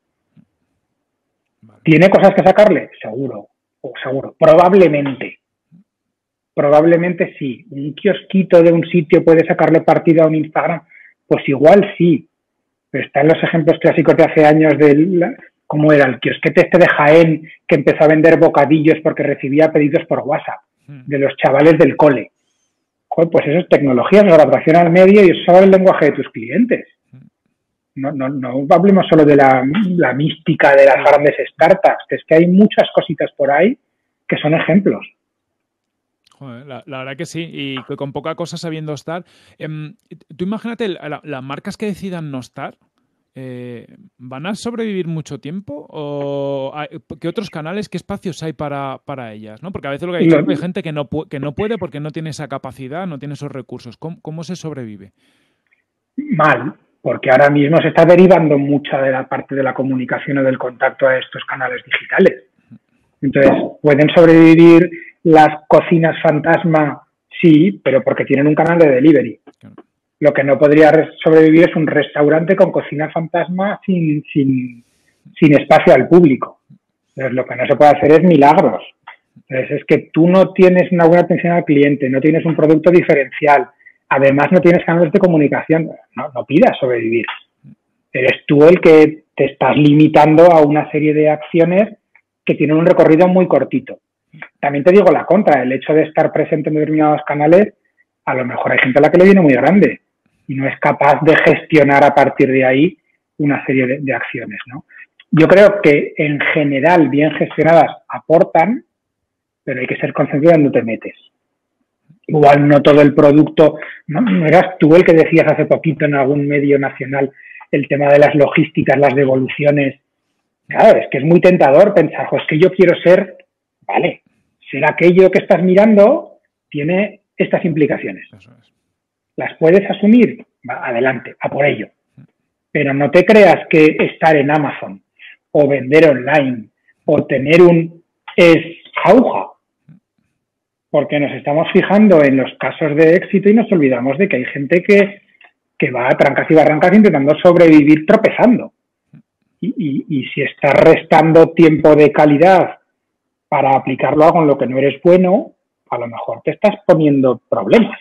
Speaker 2: Vale. ¿Tiene cosas que sacarle? Seguro, o seguro, probablemente. Probablemente sí. ¿Un kiosquito de un sitio puede sacarle partido a un Instagram? Pues igual sí. Pero están los ejemplos clásicos de hace años de cómo era el kiosquete este de Jaén que empezó a vender bocadillos porque recibía pedidos por WhatsApp de los chavales del cole. Joder, pues eso es tecnología, es adaptación al medio y eso es saber el lenguaje de tus clientes. No, no, no hablemos solo de la, la mística de las grandes startups, es que hay muchas cositas por ahí que son ejemplos.
Speaker 1: Joder, la, la verdad que sí, y que con poca cosa sabiendo estar. Eh, tú imagínate, la, las marcas que decidan no estar, eh, ¿van a sobrevivir mucho tiempo? ¿O hay, qué otros canales, qué espacios hay para, para ellas? ¿No? Porque a veces lo que hay, no. hay gente que no, que no puede porque no tiene esa capacidad, no tiene esos recursos. ¿Cómo, cómo se sobrevive?
Speaker 2: Mal, porque ahora mismo se está derivando mucha de la parte de la comunicación o del contacto a estos canales digitales. Entonces, ¿pueden sobrevivir las cocinas fantasma? Sí, pero porque tienen un canal de delivery. Claro. Lo que no podría sobrevivir es un restaurante con cocina fantasma sin, sin, sin espacio al público. Entonces, lo que no se puede hacer es milagros. Entonces, es que tú no tienes una buena atención al cliente, no tienes un producto diferencial, además no tienes canales de comunicación. No, no pidas sobrevivir. Eres tú el que te estás limitando a una serie de acciones que tienen un recorrido muy cortito. También te digo la contra, el hecho de estar presente en determinados canales, a lo mejor hay gente a la que le viene muy grande y no es capaz de gestionar a partir de ahí una serie de, de acciones, ¿no? Yo creo que en general bien gestionadas aportan, pero hay que ser consciente de dónde te metes. Igual no todo el producto, ¿no? ¿No eras tú el que decías hace poquito en algún medio nacional el tema de las logísticas, las devoluciones? Claro, es que es muy tentador pensar, pues que yo quiero ser, vale, ser aquello que estás mirando tiene estas implicaciones. Eso es. ¿Las puedes asumir? Va, adelante, a por ello. Pero no te creas que estar en Amazon o vender online o tener un es jauja. Porque nos estamos fijando en los casos de éxito y nos olvidamos de que hay gente que, que va a trancas y barrancas intentando sobrevivir tropezando. Y, y, y si estás restando tiempo de calidad para aplicarlo a algo en lo que no eres bueno, a lo mejor te estás poniendo problemas.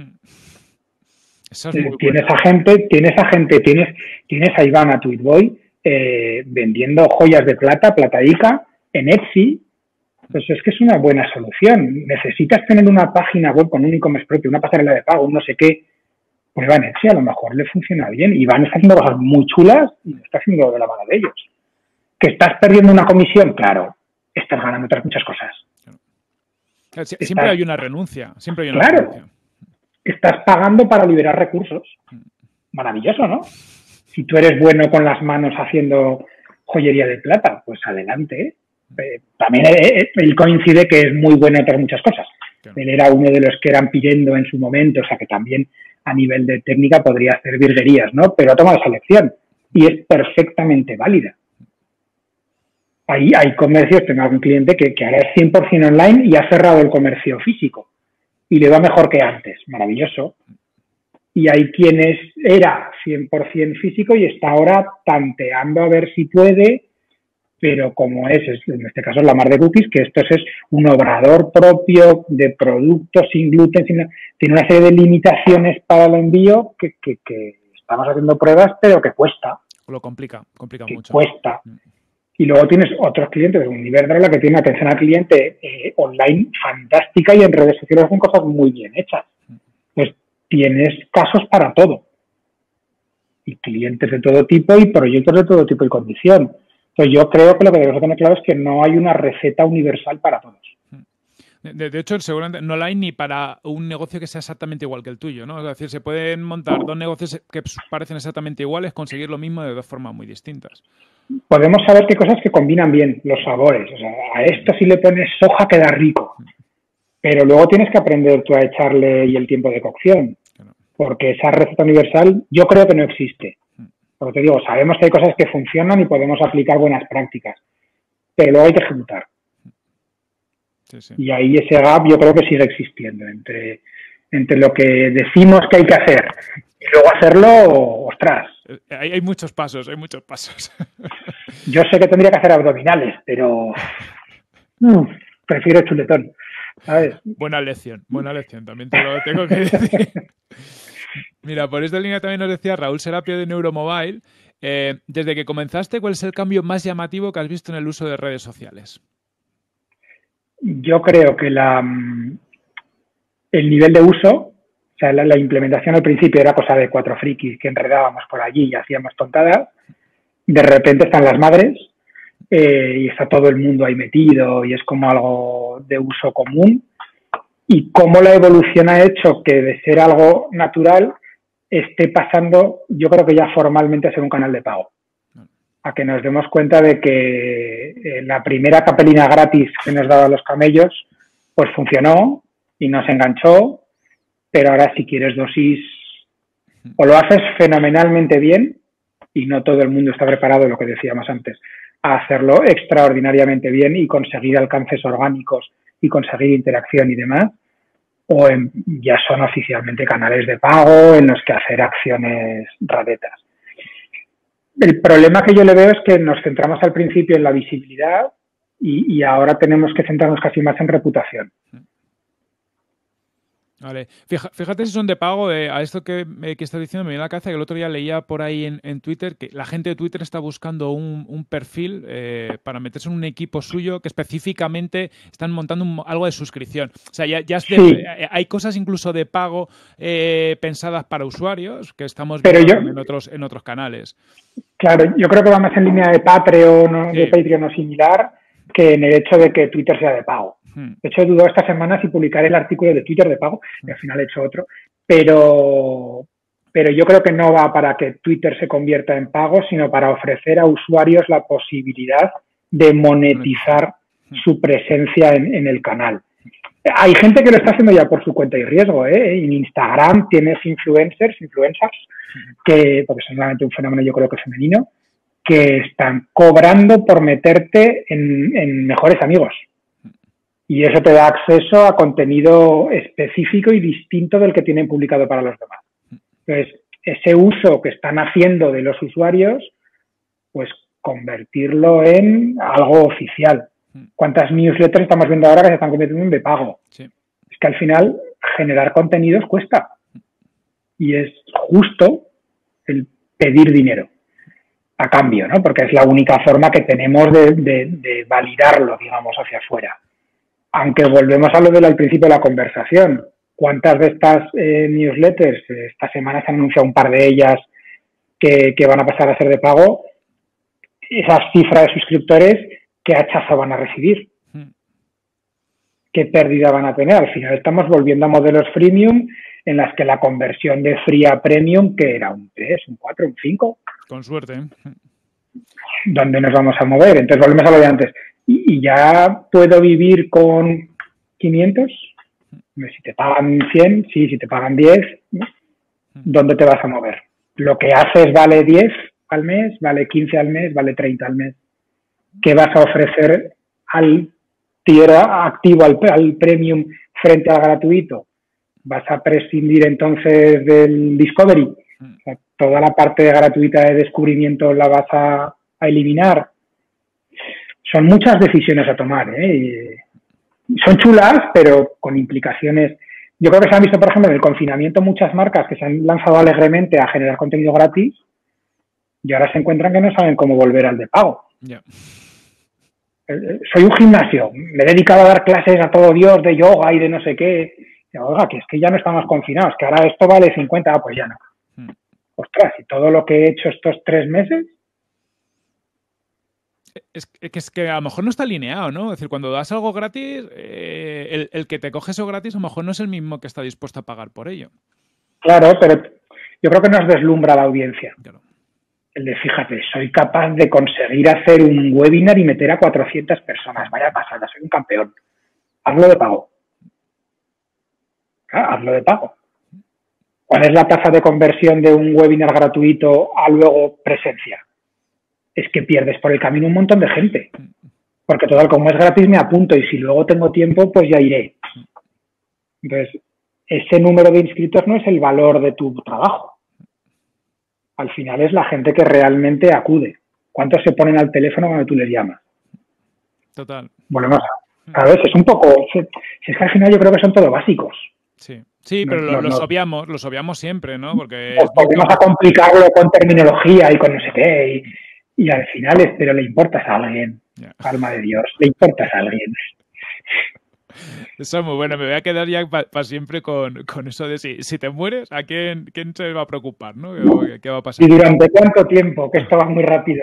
Speaker 1: Eso es muy
Speaker 2: tienes
Speaker 1: bueno.
Speaker 2: a gente, tienes a gente, tienes, tienes a Iván, a Tweetboy, eh, vendiendo joyas de plata, plataica, en Etsy. Pues es que es una buena solución. Necesitas tener una página web con un e-commerce propio, una pasarela de pago, un no sé qué. Prueba en Etsy, a lo mejor le funciona bien. Iván está haciendo cosas muy chulas y lo está haciendo de la mano de ellos. ¿Que estás perdiendo una comisión? Claro. Estás ganando otras muchas cosas.
Speaker 1: Claro, siempre estás, hay una renuncia. Siempre hay una
Speaker 2: claro,
Speaker 1: renuncia.
Speaker 2: Estás pagando para liberar recursos. Maravilloso, ¿no? Si tú eres bueno con las manos haciendo joyería de plata, pues adelante, ¿eh? Eh, también eh, él coincide que es muy bueno en otras muchas cosas. Claro. Él era uno de los que eran pidiendo en su momento, o sea que también a nivel de técnica podría hacer virguerías, ¿no? Pero ha tomado esa lección y es perfectamente válida. Hay, hay comercios, tengo algún cliente que, que ahora es cien por ciento online y ha cerrado el comercio físico y le va mejor que antes, maravilloso. Y hay quienes era cien por ciento físico y está ahora tanteando a ver si puede, pero como es, es en este caso es la mar de cookies, que esto es un obrador propio de productos sin gluten, sin, tiene una serie de limitaciones para el envío que, que, que estamos haciendo pruebas, pero que cuesta.
Speaker 1: Lo complica, complica
Speaker 2: que
Speaker 1: mucho.
Speaker 2: Cuesta. Y luego tienes otros clientes, un Iberdrola que tiene atención al cliente eh, online fantástica y en redes sociales hacen cosas muy bien hechas. Pues tienes casos para todo. Y clientes de todo tipo y proyectos de todo tipo y condición. Entonces yo creo que lo que debemos tener claro es que no hay una receta universal para todos.
Speaker 1: De, de hecho, seguramente no la hay ni para un negocio que sea exactamente igual que el tuyo, ¿no? Es decir, se pueden montar dos negocios que parecen exactamente iguales, conseguir lo mismo de dos formas muy distintas.
Speaker 2: Podemos saber qué cosas que combinan bien, los sabores. O sea, a esto si le pones soja queda rico. Pero luego tienes que aprender tú a echarle y el tiempo de cocción. Porque esa receta universal yo creo que no existe. Porque te digo, sabemos que hay cosas que funcionan y podemos aplicar buenas prácticas. Pero luego hay que ejecutar. Sí, sí. Y ahí ese gap yo creo que sigue existiendo entre, entre lo que decimos que hay que hacer y luego hacerlo, ostras.
Speaker 1: Hay, hay muchos pasos, hay muchos pasos.
Speaker 2: Yo sé que tendría que hacer abdominales, pero mm, prefiero chuletón, ¿sabes?
Speaker 1: Buena lección, buena lección, también te lo tengo que decir. Mira, por esta línea también nos decía Raúl Serapio de Neuromobile, eh, desde que comenzaste, ¿cuál es el cambio más llamativo que has visto en el uso de redes sociales?
Speaker 2: Yo creo que la, el nivel de uso, o sea, la, la implementación al principio era cosa de cuatro frikis que enredábamos por allí y hacíamos tontadas. De repente están las madres eh, y está todo el mundo ahí metido y es como algo de uso común. Y cómo la evolución ha hecho que de ser algo natural esté pasando, yo creo que ya formalmente a ser un canal de pago. A que nos demos cuenta de que eh, la primera capelina gratis que nos daban los camellos, pues funcionó y nos enganchó, pero ahora si quieres dosis, o lo haces fenomenalmente bien, y no todo el mundo está preparado, lo que decíamos antes, a hacerlo extraordinariamente bien y conseguir alcances orgánicos y conseguir interacción y demás, o en, ya son oficialmente canales de pago en los que hacer acciones raretas. El problema que yo le veo es que nos centramos al principio en la visibilidad y, y ahora tenemos que centrarnos casi más en reputación.
Speaker 1: Vale. Fija, fíjate si son de pago, eh, a esto que, eh, que estás diciendo me viene a la cabeza que el otro día leía por ahí en, en Twitter que la gente de Twitter está buscando un, un perfil eh, para meterse en un equipo suyo que específicamente están montando un, algo de suscripción. O sea, ya, ya es de, sí. eh, hay cosas incluso de pago eh, pensadas para usuarios que estamos viendo yo, en, otros, en otros canales.
Speaker 2: Claro, yo creo que va más en línea de Patreon o sí. de Patreon o similar que en el hecho de que Twitter sea de pago. De hecho, he dudado esta semana si publicaré el artículo de Twitter de pago, y al final he hecho otro, pero, pero yo creo que no va para que Twitter se convierta en pago, sino para ofrecer a usuarios la posibilidad de monetizar su presencia en, en el canal. Hay gente que lo está haciendo ya por su cuenta y riesgo, ¿eh? En Instagram tienes influencers, influencers, que, porque son realmente un fenómeno yo creo que femenino, que están cobrando por meterte en, en mejores amigos. Y eso te da acceso a contenido específico y distinto del que tienen publicado para los demás. Entonces, ese uso que están haciendo de los usuarios, pues convertirlo en algo oficial. ¿Cuántas newsletters estamos viendo ahora que se están convirtiendo en de pago?
Speaker 1: Sí.
Speaker 2: Es que al final generar contenidos cuesta. Y es justo el pedir dinero a cambio, ¿no? Porque es la única forma que tenemos de, de, de validarlo, digamos, hacia afuera. Aunque volvemos a lo del al principio de la conversación. ¿Cuántas de estas eh, newsletters, esta semana se han anunciado un par de ellas que, que van a pasar a ser de pago? Esas cifras de suscriptores, ¿qué hachazo van a recibir? ¿Qué pérdida van a tener? Al final estamos volviendo a modelos freemium en las que la conversión de free a premium, que era un tres, un cuatro, un cinco.
Speaker 1: Con suerte.
Speaker 2: ¿Dónde nos vamos a mover? Entonces volvemos a lo de antes. ¿Y, y ya puedo vivir con quinientos? Si te pagan cien, sí, si te pagan diez, ¿no? ¿Dónde te vas a mover? Lo que haces vale diez al mes, vale quince al mes, vale treinta al mes. ¿Qué vas a ofrecer al tier activo, al, al premium frente al gratuito? ¿Vas a prescindir entonces del discovery? O sea, toda la parte gratuita de descubrimiento la vas a, a eliminar. Son muchas decisiones a tomar, ¿eh? Y son chulas, pero con implicaciones. Yo creo que se han visto, por ejemplo, en el confinamiento muchas marcas que se han lanzado alegremente a generar contenido gratis y ahora se encuentran que no saben cómo volver al de pago.
Speaker 1: Yeah.
Speaker 2: Soy un gimnasio, me he dedicado a dar clases a todo Dios de yoga y de no sé qué. Y, oiga, que es que ya no estamos confinados, que ahora esto vale cincuenta, ah, pues ya no. Mm. Ostras, y todo lo que he hecho estos tres meses.
Speaker 1: Es que, es que a lo mejor no está alineado, ¿no? Es decir, cuando das algo gratis, eh, el, el que te coge eso gratis a lo mejor no es el mismo que está dispuesto a pagar por ello.
Speaker 2: Claro, pero yo creo que nos deslumbra la audiencia.
Speaker 1: Claro.
Speaker 2: El de, fíjate, soy capaz de conseguir hacer un webinar y meter a cuatrocientas personas. Vaya pasada, soy un campeón. Hazlo de pago. Claro, hazlo de pago. ¿Cuál es la tasa de conversión de un webinar gratuito a luego presencia? Es que pierdes por el camino un montón de gente. Porque total, como es gratis me apunto y si luego tengo tiempo, pues ya iré. Entonces, ese número de inscritos no es el valor de tu trabajo. Al final es la gente que realmente acude. ¿Cuántos se ponen al teléfono cuando tú les llamas?
Speaker 1: Total.
Speaker 2: Volvemos a... A veces es un poco... Si es que al final yo creo que son todos básicos.
Speaker 1: Sí, sí, pero no, lo, no, los obviamos, los obviamos siempre, ¿no? Porque
Speaker 2: pues volvemos a complicarlo con terminología y con no sé qué. Y, y al final es, pero le importas a alguien. Yeah. Alma de Dios, le importas a alguien.
Speaker 1: Eso es muy bueno. Me voy a quedar ya para pa siempre con, con eso de si, si te mueres, ¿a quién, quién se va a preocupar? ¿No? ¿Qué, qué va a pasar?
Speaker 2: ¿Y durante cuánto tiempo? Que esto va muy rápido.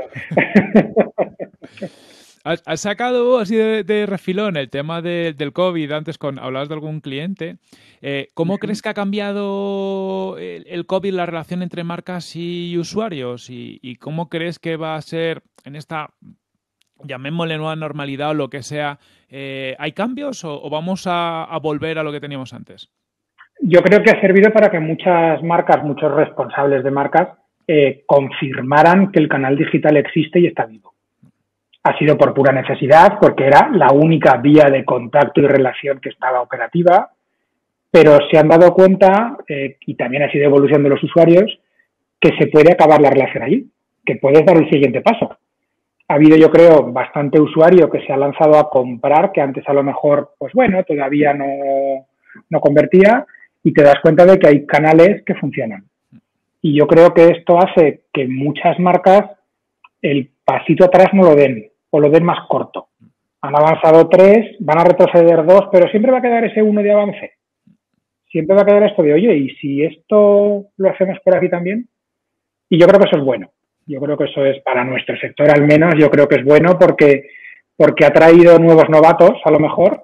Speaker 1: Has, has sacado así de, de refilón el tema de, del COVID. Antes con hablabas de algún cliente. Eh, ¿Cómo uh-huh. crees que ha cambiado el, el COVID la relación entre marcas y usuarios? ¿Y, y cómo crees que va a ser en esta... llamémosle nueva normalidad o lo que sea, eh, ¿hay cambios o, o vamos a, a volver a lo que teníamos antes?
Speaker 2: Yo creo que ha servido para que muchas marcas, muchos responsables de marcas, eh, confirmaran que el canal digital existe y está vivo. Ha sido por pura necesidad, porque era la única vía de contacto y relación que estaba operativa, pero se han dado cuenta, eh, y también ha sido evolución de los usuarios, que se puede acabar la relación allí, que puedes dar el siguiente paso. Ha habido, yo creo, bastante usuario que se ha lanzado a comprar, que antes a lo mejor, pues bueno, todavía no, no convertía, y te das cuenta de que hay canales que funcionan. Y yo creo que esto hace que muchas marcas el pasito atrás no lo den, o lo den más corto. Han avanzado tres, van a retroceder dos, pero siempre va a quedar ese uno de avance. Siempre va a quedar esto de, oye, ¿y si esto lo hacemos por aquí también? Y yo creo que eso es bueno. Yo creo que eso es, para nuestro sector al menos, yo creo que es bueno porque, porque ha traído nuevos novatos, a lo mejor.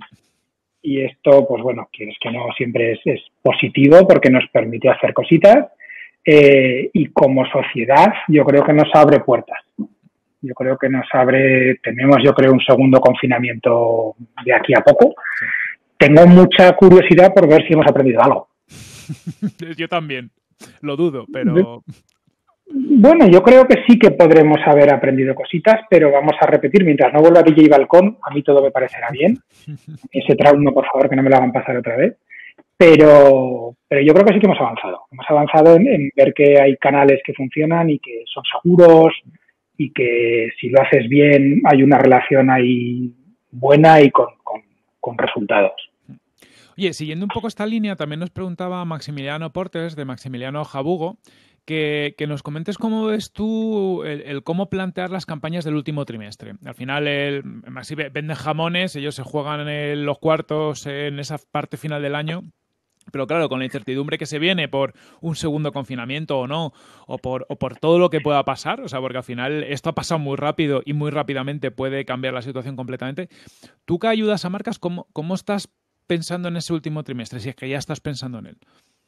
Speaker 2: Y esto, pues bueno, quieres que no, siempre es, es positivo porque nos permite hacer cositas. Eh, y como sociedad, yo creo que nos abre puertas. Yo creo que nos abre, tenemos, yo creo, un segundo confinamiento de aquí a poco. Tengo mucha curiosidad por ver si hemos aprendido algo.
Speaker 1: Yo también, lo dudo, pero...
Speaker 2: Bueno, yo creo que sí que podremos haber aprendido cositas, pero vamos a repetir, mientras no vuelva D J Balcón, a mí todo me parecerá bien. Ese trauma, por favor, que no me lo hagan pasar otra vez. Pero, pero yo creo que sí que hemos avanzado. Hemos avanzado en, en ver que hay canales que funcionan y que son seguros y que si lo haces bien hay una relación ahí buena y con, con, con resultados.
Speaker 1: Oye, siguiendo un poco esta línea, también nos preguntaba Maximiliano Portes, de Maximiliano Jabugo, que, que nos comentes cómo ves tú el, el cómo plantear las campañas del último trimestre. Al final, el, Maxi venden jamones, ellos se juegan en los cuartos en esa parte final del año. Pero claro, con la incertidumbre que se viene por un segundo confinamiento o no, o por, o por todo lo que pueda pasar, o sea, porque al final esto ha pasado muy rápido y muy rápidamente puede cambiar la situación completamente. ¿Tú que ayudas a marcas, cómo, cómo estás pensando en ese último trimestre, si es que ya estás pensando en él?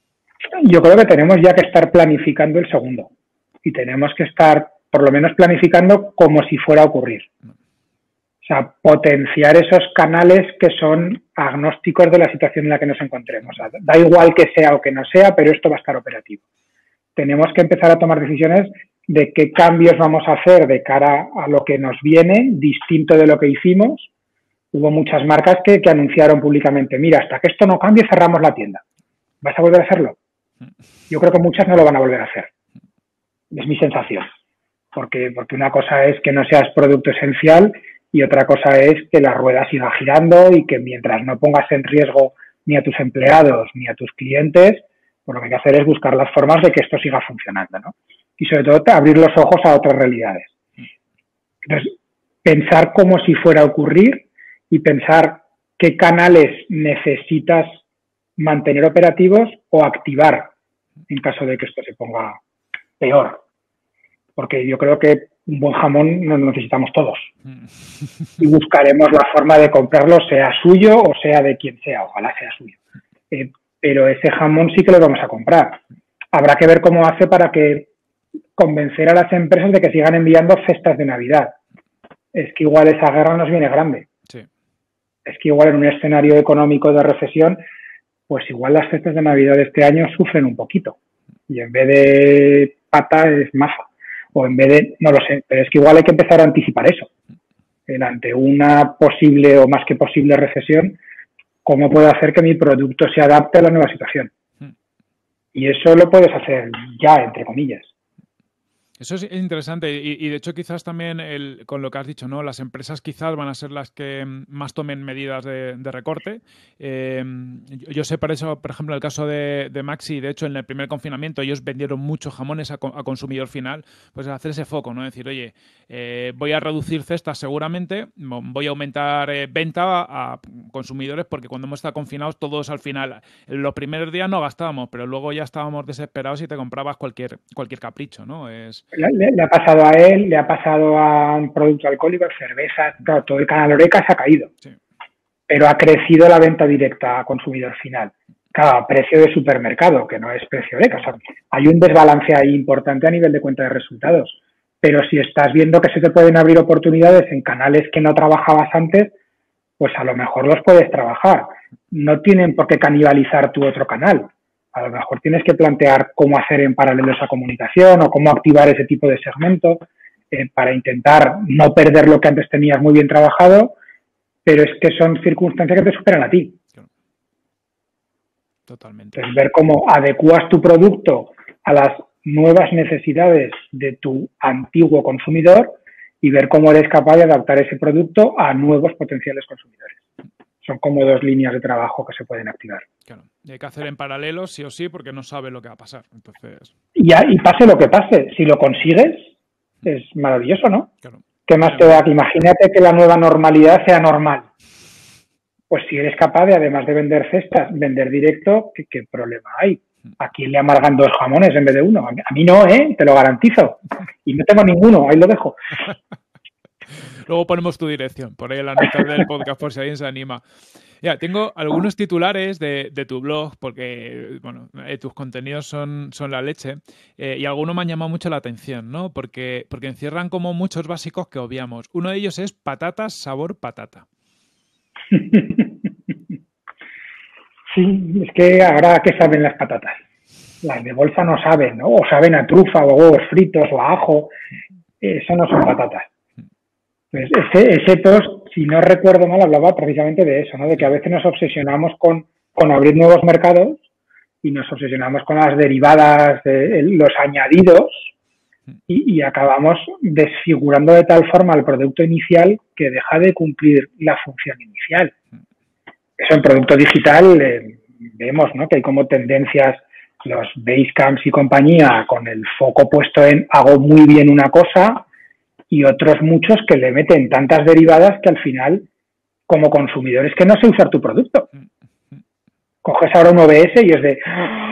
Speaker 2: Yo creo que tenemos ya que estar planificando el segundo y tenemos que estar por lo menos planificando como si fuera a ocurrir. O sea, potenciar esos canales que son agnósticos de la situación en la que nos encontremos. O sea, da igual que sea o que no sea, pero esto va a estar operativo. Tenemos que empezar a tomar decisiones de qué cambios vamos a hacer de cara a lo que nos viene, distinto de lo que hicimos. Hubo muchas marcas que, que anunciaron públicamente, mira, hasta que esto no cambie cerramos la tienda. ¿Vas a volver a hacerlo? Yo creo que muchas no lo van a volver a hacer. Es mi sensación. Porque, porque una cosa es que no seas producto esencial y otra cosa es que la rueda siga girando y que mientras no pongas en riesgo ni a tus empleados ni a tus clientes, pues lo que hay que hacer es buscar las formas de que esto siga funcionando, ¿no? Y sobre todo abrir los ojos a otras realidades. Entonces, pensar como si fuera a ocurrir y pensar qué canales necesitas mantener operativos o activar en caso de que esto se ponga peor. Porque yo creo que un buen jamón lo necesitamos todos. Y buscaremos la forma de comprarlo, sea suyo o sea de quien sea. Ojalá sea suyo. Eh, pero ese jamón sí que lo vamos a comprar. Habrá que ver cómo hace para que convencer a las empresas de que sigan enviando cestas de Navidad. Es que igual esa guerra nos viene grande.
Speaker 1: Sí. Es
Speaker 2: que igual en un escenario económico de recesión, pues igual las cestas de Navidad de este año sufren un poquito. Y en vez de pata es maza. O en vez de, no lo sé, pero es que igual hay que empezar a anticipar eso. Ante una posible o más que posible recesión, ¿cómo puedo hacer que mi producto se adapte a la nueva situación? Y eso lo puedes hacer ya, entre comillas.
Speaker 1: Eso es interesante y, y de hecho quizás también el, con lo que has dicho, ¿no? Las empresas quizás van a ser las que más tomen medidas de, de recorte. Eh, yo, yo sé por eso, por ejemplo, el caso de, de Maxi, de hecho en el primer confinamiento ellos vendieron muchos jamones a, a consumidor final, pues hacer ese foco, ¿no? Decir, oye, eh, voy a reducir cestas seguramente, voy a aumentar eh, venta a, a consumidores porque cuando hemos estado confinados todos al final, en los primeros días no gastábamos, pero luego ya estábamos desesperados y te comprabas cualquier, cualquier capricho, ¿no? Es...
Speaker 2: Le, le ha pasado a él, le ha pasado a un producto alcohólico, cerveza, claro, todo el canal Oreca se ha caído. Sí. Pero ha crecido la venta directa a consumidor final. Claro, a precio de supermercado, que no es precio Oreca. O sea, hay un desbalance ahí importante a nivel de cuenta de resultados. Pero si estás viendo que se te pueden abrir oportunidades en canales que no trabajabas antes, pues a lo mejor los puedes trabajar. No tienen por qué canibalizar tu otro canal. A lo mejor tienes que plantear cómo hacer en paralelo esa comunicación o cómo activar ese tipo de segmento eh, para intentar no perder lo que antes tenías muy bien trabajado, pero es que son circunstancias que te superan a ti.
Speaker 1: Totalmente.
Speaker 2: Entonces, ver cómo adecuas tu producto a las nuevas necesidades de tu antiguo consumidor y ver cómo eres capaz de adaptar ese producto a nuevos potenciales consumidores. Son como dos líneas de trabajo que se pueden activar.
Speaker 1: Claro, y hay que hacer en paralelo sí o sí porque no sabe lo que va a pasar. Entonces...
Speaker 2: Y, y pase lo que pase, si lo consigues, es maravilloso, ¿no?
Speaker 1: Claro.
Speaker 2: ¿Qué más te da? Imagínate que la nueva normalidad sea normal. Pues si eres capaz de, además de vender cestas, vender directo, ¿qué, qué problema hay? ¿A quién le amargan dos jamones en vez de uno? A mí no, ¿eh? Te lo garantizo. Y no tengo ninguno, ahí lo dejo.
Speaker 1: Luego ponemos tu dirección por ahí en las notas del podcast por si alguien se anima. Ya, tengo algunos titulares de, de tu blog porque, bueno, eh, tus contenidos son, son la leche eh, y algunos me han llamado mucho la atención, ¿no? Porque, porque encierran como muchos básicos que obviamos. Uno de ellos es patatas sabor patata.
Speaker 2: Sí, es que ahora, ¿qué saben las patatas? Las de bolsa no saben, ¿no? O saben a trufa o a huevos fritos o a ajo. Eso no son patatas. Pues ese, ese post, si no recuerdo mal, hablaba precisamente de eso, ¿no? De que a veces nos obsesionamos con, con abrir nuevos mercados y nos obsesionamos con las derivadas, de, los añadidos, y, y acabamos desfigurando de tal forma el producto inicial que deja de cumplir la función inicial. Eso en producto digital eh, vemos, ¿no?, que hay como tendencias, los Basecamps y compañía, con el foco puesto en hago muy bien una cosa, y otros muchos que le meten tantas derivadas que al final, como consumidor, es que no sé usar tu producto. Coges ahora un O B S y es de...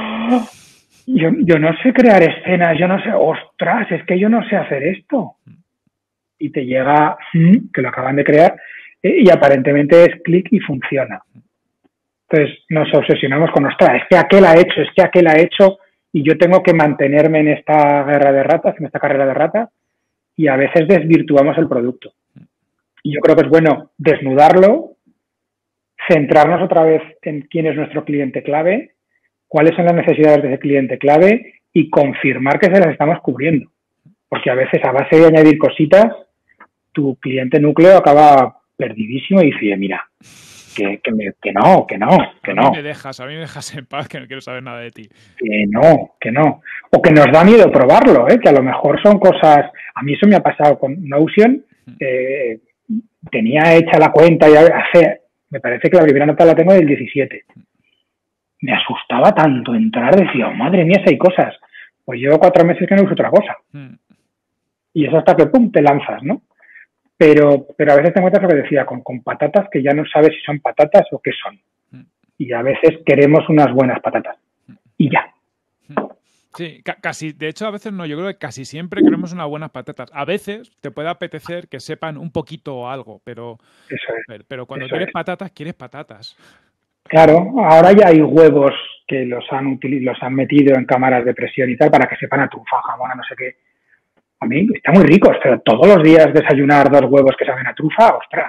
Speaker 2: Yo, yo no sé crear escenas, yo no sé... ¡Ostras! Es que yo no sé hacer esto. Y te llega que lo acaban de crear eh, y aparentemente es clic y funciona. Entonces nos obsesionamos con, ostras, es que aquel ha hecho, es que aquel ha hecho y yo tengo que mantenerme en esta guerra de ratas, en esta carrera de ratas, y a veces desvirtuamos el producto. Y yo creo que es bueno desnudarlo, centrarnos otra vez en quién es nuestro cliente clave, cuáles son las necesidades de ese cliente clave y confirmar que se las estamos cubriendo. Porque a veces a base de añadir cositas, tu cliente núcleo acaba perdidísimo y dice, mira, que, que, me, que no, que no, que no.
Speaker 1: A mí me dejas, a mí me dejas en paz, que no quiero saber nada de ti.
Speaker 2: Que no, que no. O que nos da miedo probarlo, ¿eh? Que a lo mejor son cosas... A mí eso me ha pasado con Notion. Eh, tenía hecha la cuenta y hace... Me parece que la primera nota la tengo del diecisiete. Me asustaba tanto entrar, decía, oh, madre mía, si hay cosas. Pues llevo cuatro meses que no uso otra cosa. Mm. Y es hasta que, pum, te lanzas, ¿no? Pero, pero a veces te encuentras lo que decía, con, con patatas que ya no sabes si son patatas o qué son. Mm. Y a veces queremos unas buenas patatas. Y ya.
Speaker 1: Sí, ca casi, de hecho a veces no, yo creo que casi siempre queremos unas buenas patatas. A veces te puede apetecer que sepan un poquito o algo, pero,
Speaker 2: eso es,
Speaker 1: pero, pero cuando
Speaker 2: eso
Speaker 1: quieres
Speaker 2: es.
Speaker 1: patatas, quieres patatas.
Speaker 2: Claro, ahora ya hay huevos que los han, los han metido en cámaras de presión y tal para que sepan a trufa, jamón, a no sé qué. A mí está muy rico, pero todos los días desayunar dos huevos que saben a trufa, ostras.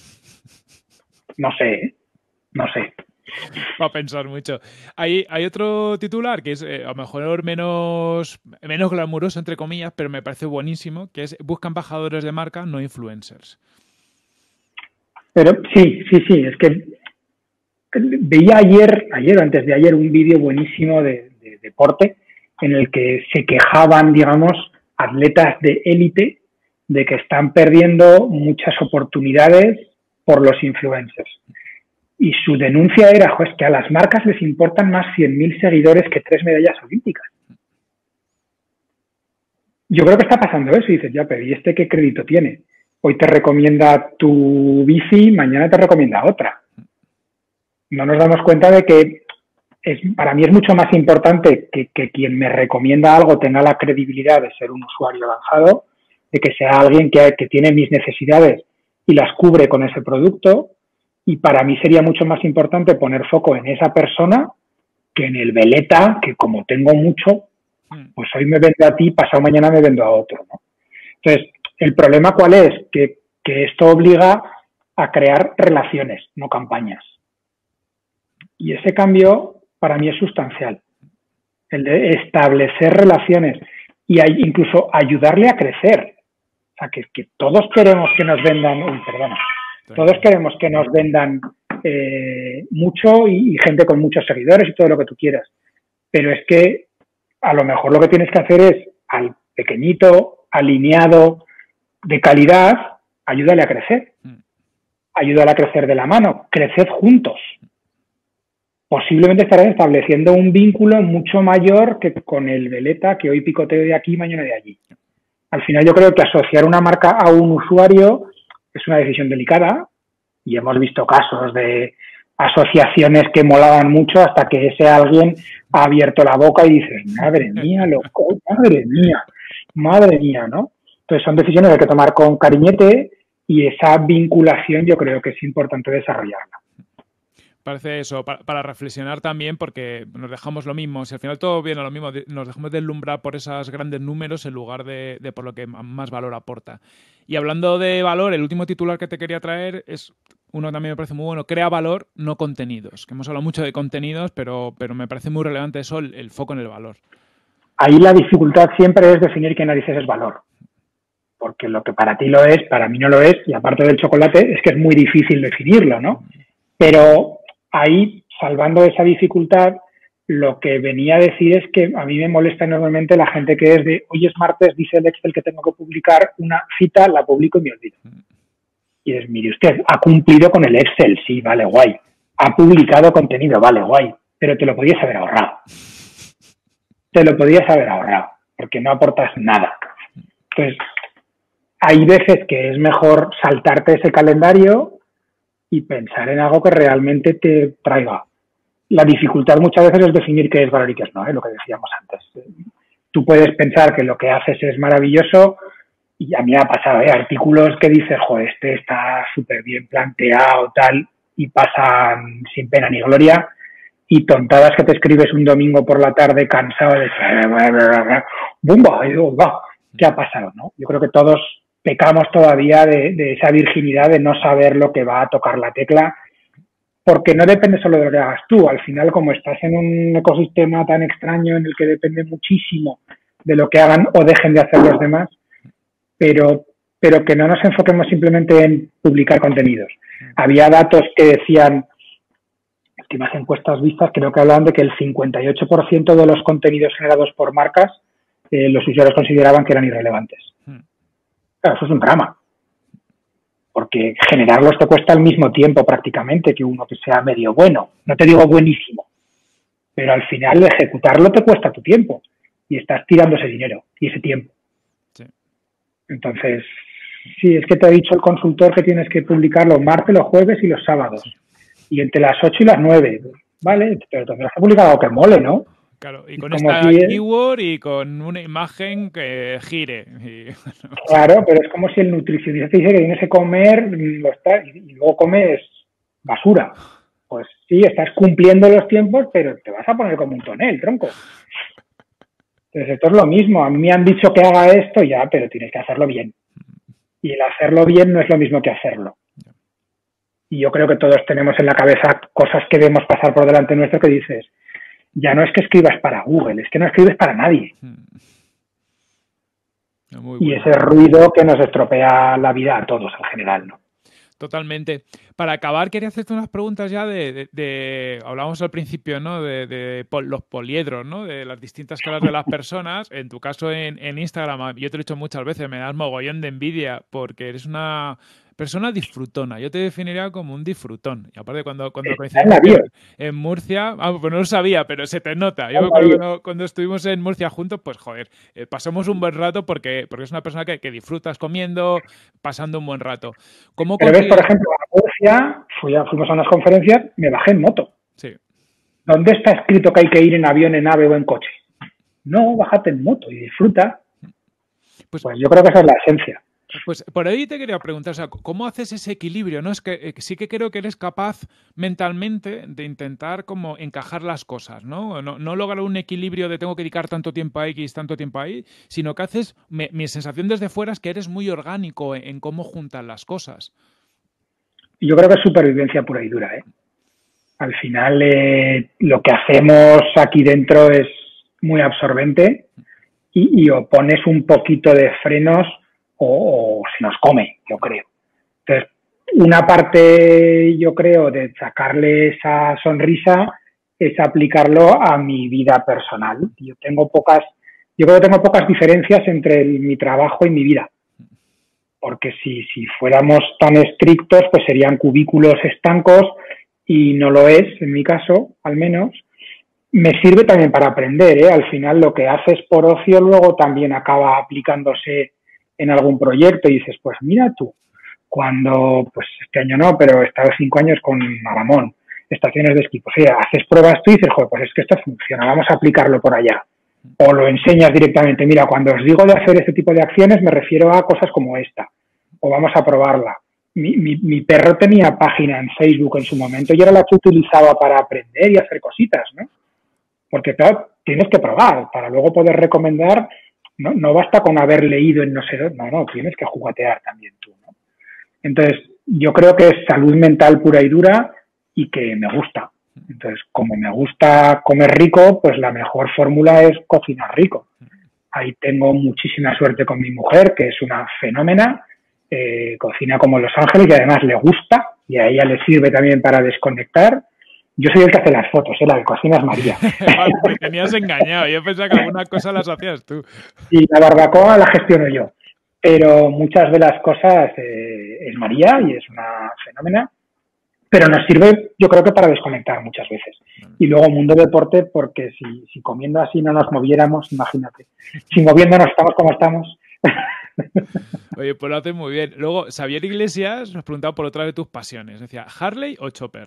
Speaker 2: No sé, no sé.
Speaker 1: Va a pensar mucho. Hay, hay otro titular que es eh, a lo mejor menos, menos glamuroso, entre comillas, pero me parece buenísimo, que es busca embajadores de marca, no influencers.
Speaker 2: Pero sí, sí, sí, es que veía ayer, ayer o antes de ayer, un vídeo buenísimo de, de deporte en el que se quejaban, digamos, atletas de élite de que están perdiendo muchas oportunidades por los influencers. Y su denuncia era, jo, es que a las marcas les importan más cien mil seguidores que tres medallas olímpicas. Yo creo que está pasando eso y dices, ya, pero ¿y este qué crédito tiene? Hoy te recomienda tu bici, mañana te recomienda otra. No nos damos cuenta de que es, para mí es mucho más importante que, que quien me recomienda algo tenga la credibilidad de ser un usuario avanzado, de que sea alguien que, que tiene mis necesidades y las cubre con ese producto. Y para mí sería mucho más importante poner foco en esa persona que en el veleta, que como tengo mucho, pues hoy me vendo a ti, pasado mañana me vendo a otro, ¿no? Entonces, ¿el problema cuál es? Que, que esto obliga a crear relaciones, no campañas. Y ese cambio para mí es sustancial. El de establecer relaciones y hay, incluso ayudarle a crecer. O sea, que, que todos queremos que nos vendan... Uy, perdona. Todos queremos que nos vendan eh, mucho y, y gente con muchos seguidores y todo lo que tú quieras. Pero es que a lo mejor lo que tienes que hacer es al pequeñito, alineado, de calidad, ayúdale a crecer. Ayúdale a crecer de la mano. Creced juntos. Posiblemente estarás estableciendo un vínculo mucho mayor que con el veleta que hoy picoteo de aquí y mañana de allí. Al final yo creo que asociar una marca a un usuario es una decisión delicada y hemos visto casos de asociaciones que molaban mucho hasta que ese alguien ha abierto la boca y dices, madre mía, loco, madre mía, madre mía, ¿no? Entonces son decisiones que hay que tomar con cariñete y esa vinculación yo creo que es importante desarrollarla.
Speaker 1: Parece eso, para, para reflexionar también, porque nos dejamos lo mismo, si al final todo viene a lo mismo, nos dejamos deslumbrar por esos grandes números en lugar de, de por lo que más valor aporta. Y hablando de valor, el último titular que te quería traer es uno también me parece muy bueno, crea valor, no contenidos. Que hemos hablado mucho de contenidos, pero, pero me parece muy relevante eso, el, el foco en el valor.
Speaker 2: Ahí la dificultad siempre es definir qué narices es valor. Porque lo que para ti lo es, para mí no lo es, y aparte del chocolate, es que es muy difícil definirlo, ¿no? Pero ahí, salvando esa dificultad, Lo que venía a decir es que a mí me molesta enormemente la gente que es de, hoy es martes, dice el Excel que tengo que publicar una cita, la publico y me olvido. Y es, mire usted, ha cumplido con el Excel, sí, vale, guay. Ha publicado contenido, vale, guay. Pero te lo podías haber ahorrado. Te lo podías haber ahorrado, porque no aportas nada. Entonces, hay veces que es mejor saltarte ese calendario y pensar en algo que realmente te traiga. La dificultad muchas veces es definir qué es valor y qué es no, ¿eh? Lo que decíamos antes. Tú puedes pensar que lo que haces es maravilloso y a mí me ha pasado, ¿eh? Artículos que dices, joder, este está súper bien planteado, tal, y pasan sin pena ni gloria, y tontadas que te escribes un domingo por la tarde cansado de ¡bumba! Y digo, va, ¿qué ha pasado? ¿No? Yo creo que todos pecamos todavía de, de esa virginidad de no saber lo que va a tocar la tecla, porque no depende solo de lo que hagas tú. Al final, como estás en un ecosistema tan extraño en el que depende muchísimo de lo que hagan o dejen de hacer los demás, pero, pero que no nos enfoquemos simplemente en publicar contenidos. Había datos que decían, últimas encuestas vistas, creo que hablaban de que el cincuenta y ocho por ciento de los contenidos generados por marcas eh, los usuarios consideraban que eran irrelevantes. Claro, eso es un drama. Porque generarlos te cuesta al mismo tiempo prácticamente que uno que sea medio bueno. No te digo buenísimo, pero al final ejecutarlo te cuesta tu tiempo y estás tirando ese dinero y ese tiempo. Sí. Entonces, sí, es que te ha dicho el consultor que tienes que publicar los martes, los jueves y los sábados. Sí. Y entre las ocho y las nueve. Vale, pero tendrás que publicar algo que mole, ¿no?
Speaker 1: Claro, y con esta keyword y con una imagen que gire. Y, bueno,
Speaker 2: claro, pero es como si el nutricionista te dice que tienes que comer lo está, y luego comes basura. Pues sí, estás cumpliendo los tiempos, pero te vas a poner como un tonel, tronco. Entonces esto es lo mismo. A mí me han dicho que haga esto ya, pero tienes que hacerlo bien. Y el hacerlo bien no es lo mismo que hacerlo. Y yo creo que todos tenemos en la cabeza cosas que vemos pasar por delante nuestro que dices, ya no es que escribas para Google, es que no escribes para nadie. Muy y ese ruido que nos estropea la vida a todos en general, ¿no?
Speaker 1: Totalmente. Para acabar, quería hacerte unas preguntas ya de... de, de hablábamos al principio, ¿no? De, de pol, los poliedros, ¿no? De las distintas caras de las personas. En tu caso, en, en Instagram, yo te lo he dicho muchas veces, me das mogollón de envidia porque eres una persona disfrutona. Yo te definiría como un disfrutón. Y aparte, cuando, cuando coincidimos en, en Murcia, ah, pues no lo sabía, pero se te nota. Yo cuando, cuando estuvimos en Murcia juntos, pues joder, eh, pasamos un buen rato porque, porque es una persona que, que disfrutas comiendo, pasando un buen rato. ¿Cómo
Speaker 2: pero ves, por ejemplo, a Murcia, fui a, fuimos a unas conferencias, me bajé en moto.
Speaker 1: Sí.
Speaker 2: ¿Dónde está escrito que hay que ir en avión, en ave o en coche? No, bájate en moto y disfruta. Pues, pues yo creo que esa es la esencia.
Speaker 1: Pues por ahí te quería preguntar, o sea, ¿cómo haces ese equilibrio? ¿No? Es que eh, sí que creo que eres capaz mentalmente de intentar como encajar las cosas, ¿no? No, no lograr un equilibrio de tengo que dedicar tanto tiempo a X, tanto tiempo a Y, sino que haces, me, mi sensación desde fuera es que eres muy orgánico en, en cómo juntas las cosas.
Speaker 2: Yo creo que es supervivencia pura y dura, ¿eh? Al final eh, lo que hacemos aquí dentro es muy absorbente y, y o pones un poquito de frenos o, o se nos come, yo creo. Entonces, una parte, yo creo, de sacarle esa sonrisa es aplicarlo a mi vida personal. Yo tengo pocas, yo creo que tengo pocas diferencias entre el, mi trabajo y mi vida. Porque si, si fuéramos tan estrictos, pues serían cubículos estancos y no lo es, en mi caso, al menos. Me sirve también para aprender, ¿eh? Al final lo que haces por ocio luego también acaba aplicándose en algún proyecto y dices, pues mira tú, cuando, pues este año no, pero he estado cinco años con Maramón, estaciones de esquí, pues sí, haces pruebas tú y dices, joder, pues es que esto funciona, vamos a aplicarlo por allá. O lo enseñas directamente, mira, cuando os digo de hacer este tipo de acciones me refiero a cosas como esta, o vamos a probarla. Mi, mi, mi perro tenía página en Facebook en su momento y era la que utilizaba para aprender y hacer cositas, ¿no? Porque claro, tienes que probar para luego poder recomendar. No, no basta con haber leído en no sé dónde, no, no, tienes que juguetear también tú, ¿no? Entonces, yo creo que es salud mental pura y dura y que me gusta. Entonces, como me gusta comer rico, pues la mejor fórmula es cocinar rico. Ahí tengo muchísima suerte con mi mujer, que es una fenómena, eh, cocina como Los Ángeles y además le gusta y a ella le sirve también para desconectar. Yo soy el que hace las fotos, ¿eh? La de cocina es María.
Speaker 1: Me tenías engañado, yo pensaba que algunas cosas las hacías tú.
Speaker 2: Y la barbacoa la gestiono yo, pero muchas de las cosas eh, es María y es una fenómena, pero nos sirve yo creo que para desconectar muchas veces. Y luego mundo deporte, porque si, si comiendo así no nos moviéramos, imagínate, si moviéndonos estamos como estamos.
Speaker 1: Oye, pues lo haces muy bien. Luego, Xavier Iglesias nos preguntaba por otra de tus pasiones, decía, ¿Harley o Chopper?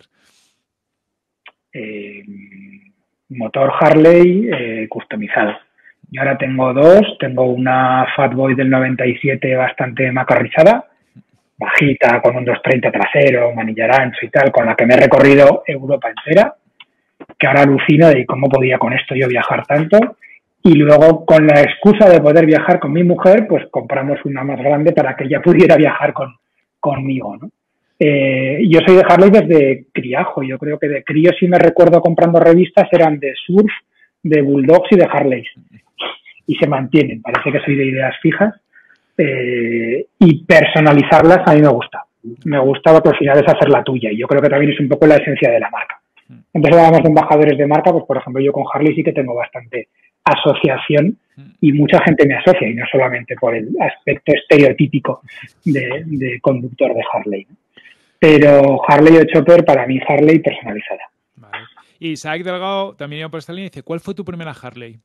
Speaker 2: Eh, motor Harley eh, customizado. Yo ahora tengo dos, tengo una Fatboy del noventa y siete bastante macarrizada, bajita, con un doscientos treinta trasero, manillar ancho y tal, con la que me he recorrido Europa entera, que ahora alucino de cómo podía con esto yo viajar tanto. Y luego, con la excusa de poder viajar con mi mujer, pues compramos una más grande para que ella pudiera viajar con, conmigo, ¿no? Eh, yo soy de Harley desde criajo. Yo creo que de crío, si me recuerdo comprando revistas, eran de surf, de bulldogs y de Harleys. Y se mantienen. Parece que soy de ideas fijas. Eh, y personalizarlas a mí me gusta. Me gusta porque al final es hacer la tuya. Y yo creo que también es un poco la esencia de la marca. Entonces, hablamos de embajadores de marca, pues por ejemplo, yo con Harley sí que tengo bastante asociación y mucha gente me asocia, y no solamente por el aspecto estereotípico de, de conductor de Harley, ¿no? Pero Harley o Chopper, para mí Harley personalizada.
Speaker 1: Vale. Y Isaac Delgado también iba por esta línea y dice, ¿cuál fue tu primera Harley?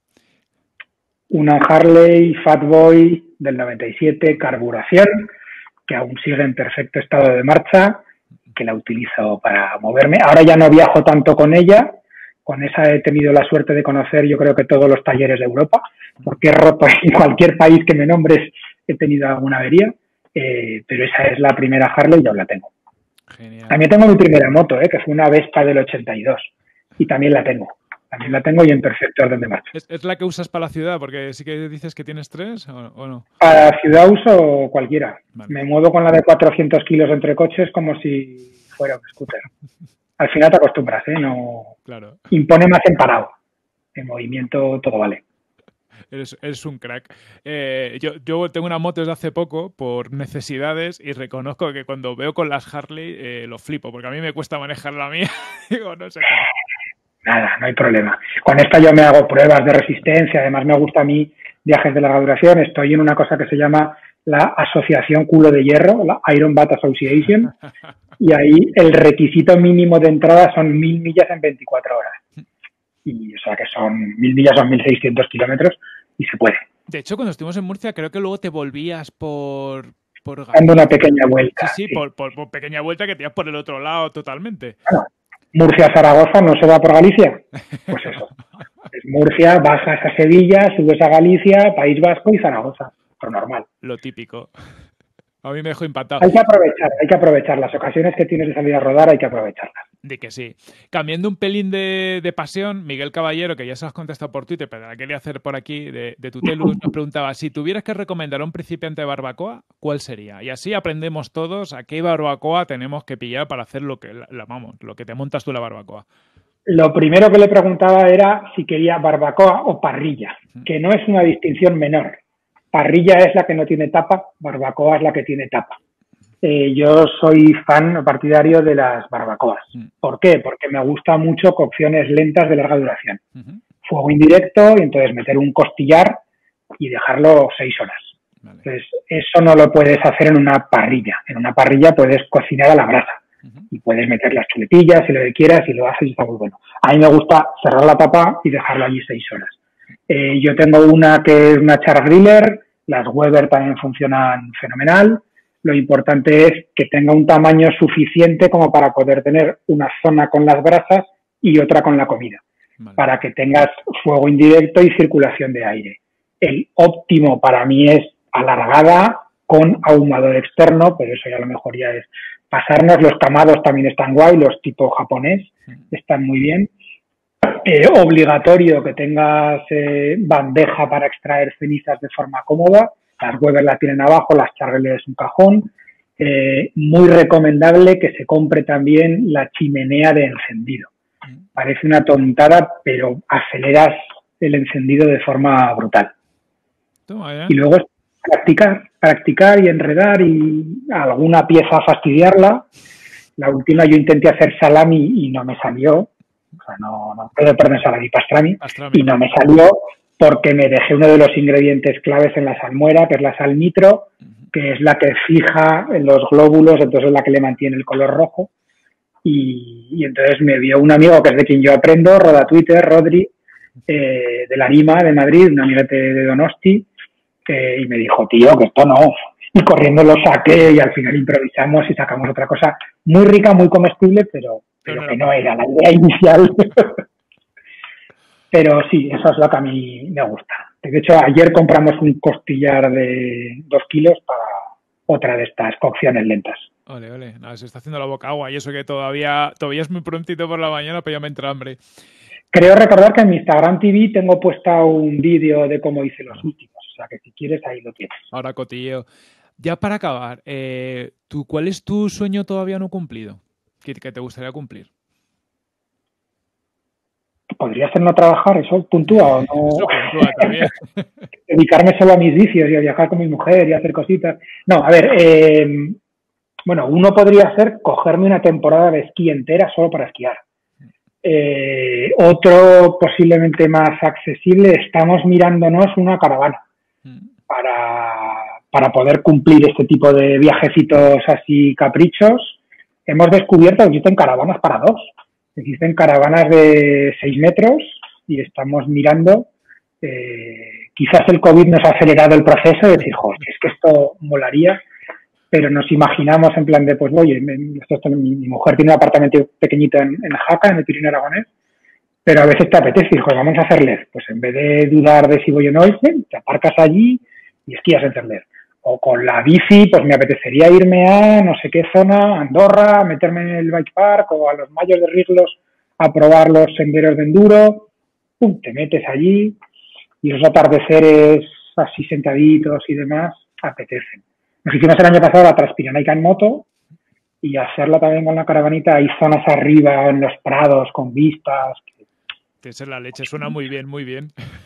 Speaker 2: Una Harley Fatboy del noventa y siete, carburación, que aún sigue en perfecto estado de marcha, que la utilizo para moverme. Ahora ya no viajo tanto con ella, con esa he tenido la suerte de conocer yo creo que todos los talleres de Europa, porque he roto en cualquier país que me nombres, he tenido alguna avería, eh, pero esa es la primera Harley y aún la tengo.
Speaker 1: Genial.
Speaker 2: También tengo mi primera moto, eh, que fue una Vespa del ochenta y dos, y también la tengo. También la tengo y en perfecto orden de marcha.
Speaker 1: ¿Es, ¿Es la que usas para la ciudad? Porque sí que dices que tienes tres, ¿o, o no?
Speaker 2: Para ciudad uso cualquiera.
Speaker 1: Vale.
Speaker 2: Me muevo con la de cuatrocientos kilos entre coches como si fuera un scooter. Al final te acostumbras, ¿eh? No
Speaker 1: Claro.
Speaker 2: impone más en parado. En movimiento todo vale.
Speaker 1: Eres, eres un crack. Eh, yo, yo tengo una moto desde hace poco por necesidades y reconozco que cuando veo con las Harley eh, lo flipo, porque a mí me cuesta manejar la mía. Digo, no sé cómo.
Speaker 2: Nada, no hay problema. Con esta yo me hago pruebas de resistencia, además me gusta a mí viajes de larga duración. Estoy en una cosa que se llama la Asociación Culo de Hierro, la Iron Butt Association, y ahí el requisito mínimo de entrada son mil millas en veinticuatro horas. Y o sea que son mil millas, son mil seiscientos kilómetros y se puede.
Speaker 1: De hecho, cuando estuvimos en Murcia, creo que luego te volvías por... por
Speaker 2: Dando una pequeña vuelta.
Speaker 1: Sí, sí,
Speaker 2: sí.
Speaker 1: Por, por, por pequeña vuelta que te ibas por el otro lado totalmente.
Speaker 2: Bueno, Murcia-Zaragoza no se va por Galicia. Pues eso. Es Murcia, bajas a Sevilla, subes a Galicia, País Vasco y Zaragoza. Lo normal.
Speaker 1: Lo típico. A mí me dejó impactado.
Speaker 2: Hay que aprovechar, hay que aprovechar. Las ocasiones que tienes de salir a rodar hay que aprovecharlas.
Speaker 1: De que sí. Cambiando un pelín de, de pasión, Miguel Caballero, que ya se lo has contestado por Twitter, pero la quería hacer por aquí, de, de Tutelus, nos preguntaba, si tuvieras que recomendar a un principiante de barbacoa, ¿cuál sería? Y así aprendemos todos a qué barbacoa tenemos que pillar para hacer lo que, la, la, vamos, lo que te montas tú la barbacoa.
Speaker 2: Lo primero que le preguntaba era si quería barbacoa o parrilla, que no es una distinción menor. Parrilla es la que no tiene tapa, barbacoa es la que tiene tapa. Eh, yo soy fan partidario de las barbacoas. ¿Por qué? Porque me gusta mucho cocciones lentas de larga duración. Uh-huh. Fuego indirecto y entonces meter un costillar y dejarlo seis horas. Vale. Entonces, eso no lo puedes hacer en una parrilla. En una parrilla puedes cocinar a la brasa uh-huh. y puedes meter las chuletillas y lo que quieras y lo haces y está muy bueno. A mí me gusta cerrar la tapa y dejarlo allí seis horas. Eh, yo tengo una que es una char griller, las Weber también funcionan fenomenal. Lo importante es que tenga un tamaño suficiente como para poder tener una zona con las brasas y otra con la comida, vale. Para que tengas fuego indirecto y circulación de aire. El óptimo para mí es alargada con ahumador externo, pero eso ya a lo mejor ya es pasarnos. Los camados también están guay, los tipo japonés están muy bien. Eh, obligatorio que tengas eh, bandeja para extraer cenizas de forma cómoda. Las Weber la tienen abajo, las Charrelle es un cajón. Eh, muy recomendable que se compre también la chimenea de encendido. Parece una tontada, pero aceleras el encendido de forma brutal. Toma, y luego es practicar, practicar y enredar y alguna pieza fastidiarla. La última yo intenté hacer salami y no me salió. O sea, no, no, perdón, salami, pastrami, pastrami. Y no me salió porque me dejé uno de los ingredientes claves en la salmuera, que es la sal nitro, que es la que fija los glóbulos, entonces es la que le mantiene el color rojo. Y, y entonces me vio un amigo que es de quien yo aprendo, Roda Twitter, Rodri, eh, de la Anima de Madrid, un amiguete de Donosti, eh, y me dijo, tío, que esto no. Y corriendo lo saqué y al final improvisamos y sacamos otra cosa muy rica, muy comestible, pero, pero que no era la idea inicial. Pero sí, eso es lo que a mí me gusta. De hecho, ayer compramos un costillar de dos kilos para otra de estas cocciones lentas.
Speaker 1: Ole, ole. No, se está haciendo la boca agua y eso que todavía, todavía es muy prontito por la mañana, pero ya me entra hambre.
Speaker 2: Creo recordar que en mi Instagram T V tengo puesta un vídeo de cómo hice los últimos. O sea que si quieres, ahí lo tienes.
Speaker 1: Ahora, cotilleo. Ya para acabar, eh, ¿tú, ¿cuál es tu sueño todavía no cumplido? ¿Qué, qué te gustaría cumplir?
Speaker 2: Podría ser no trabajar, eso puntúa o no.
Speaker 1: Eso puntúa también.
Speaker 2: Dedicarme solo a mis vicios y a viajar con mi mujer y a hacer cositas. No, a ver, eh, bueno, uno podría ser cogerme una temporada de esquí entera solo para esquiar. Eh, otro posiblemente más accesible, estamos mirándonos una caravana para, para poder cumplir este tipo de viajecitos así caprichos. Hemos descubierto que existen caravanas para dos. Existen caravanas de seis metros y estamos mirando. Eh, quizás el COVID nos ha acelerado el proceso de decir, joder, es que esto molaría, pero nos imaginamos en plan de, pues, oye, esto, esto, mi, mi mujer tiene un apartamento pequeñito en, en Jaca, en el Pirineo Aragonés, pero a veces te apetece y dices, vamos a hacer L E D. Pues en vez de dudar de si voy o no, te aparcas allí y esquías en L E D. O con la bici, pues me apetecería irme a no sé qué zona, Andorra, meterme en el bike park o a los Mayos de Riglos a probar los senderos de enduro. Pum, te metes allí y esos atardeceres así sentaditos y demás apetecen. Nos hicimos el año pasado la Transpirenaica en moto y hacerla también con la caravanita. Hay zonas arriba en los prados con vistas.
Speaker 1: Que es la leche, suena muy bien, muy bien.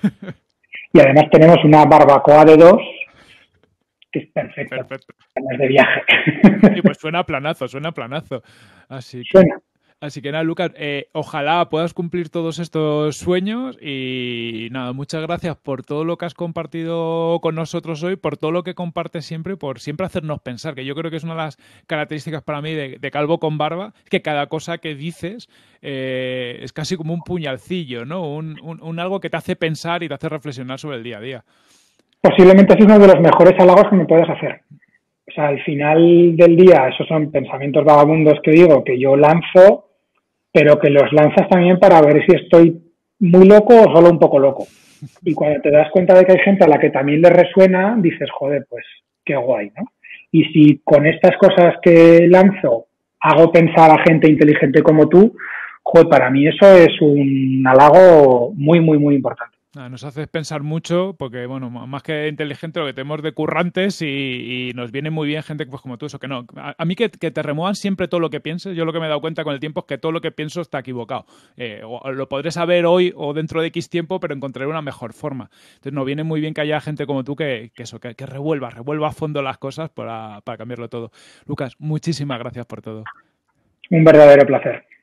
Speaker 2: Y además tenemos una barbacoa de dos que es perfecta. Perfecto. De viaje.
Speaker 1: Sí, pues suena a planazo, suena a planazo. Así que,
Speaker 2: suena.
Speaker 1: Así que nada, Lucas, eh, ojalá puedas cumplir todos estos sueños y nada, muchas gracias por todo lo que has compartido con nosotros hoy, por todo lo que compartes siempre, por siempre hacernos pensar, que yo creo que es una de las características para mí de, de Calvo con Barba, que cada cosa que dices eh, es casi como un puñalcillo, ¿no? Un, un, un algo que te hace pensar y te hace reflexionar sobre el día a día.
Speaker 2: Posiblemente es uno de los mejores halagos que me puedes hacer. O sea, al final del día, esos son pensamientos vagabundos que digo, que yo lanzo, pero que los lanzas también para ver si estoy muy loco o solo un poco loco. Y cuando te das cuenta de que hay gente a la que también le resuena, dices, joder, pues qué guay, ¿no? Y si con estas cosas que lanzo hago pensar a gente inteligente como tú, joder, para mí eso es un halago muy, muy, muy importante.
Speaker 1: Nos haces pensar mucho porque, bueno, más que inteligente lo que tenemos de currantes y, y nos viene muy bien gente pues como tú, eso que no. A, a mí que, que te remuevan siempre todo lo que pienses, yo lo que me he dado cuenta con el tiempo es que todo lo que pienso está equivocado. Eh, o, lo podré saber hoy o dentro de X tiempo, pero encontraré una mejor forma. Entonces nos viene muy bien que haya gente como tú que, que eso, que, que revuelva, revuelva a fondo las cosas para, para cambiarlo todo. Lucas, muchísimas gracias por todo.
Speaker 2: Un verdadero placer.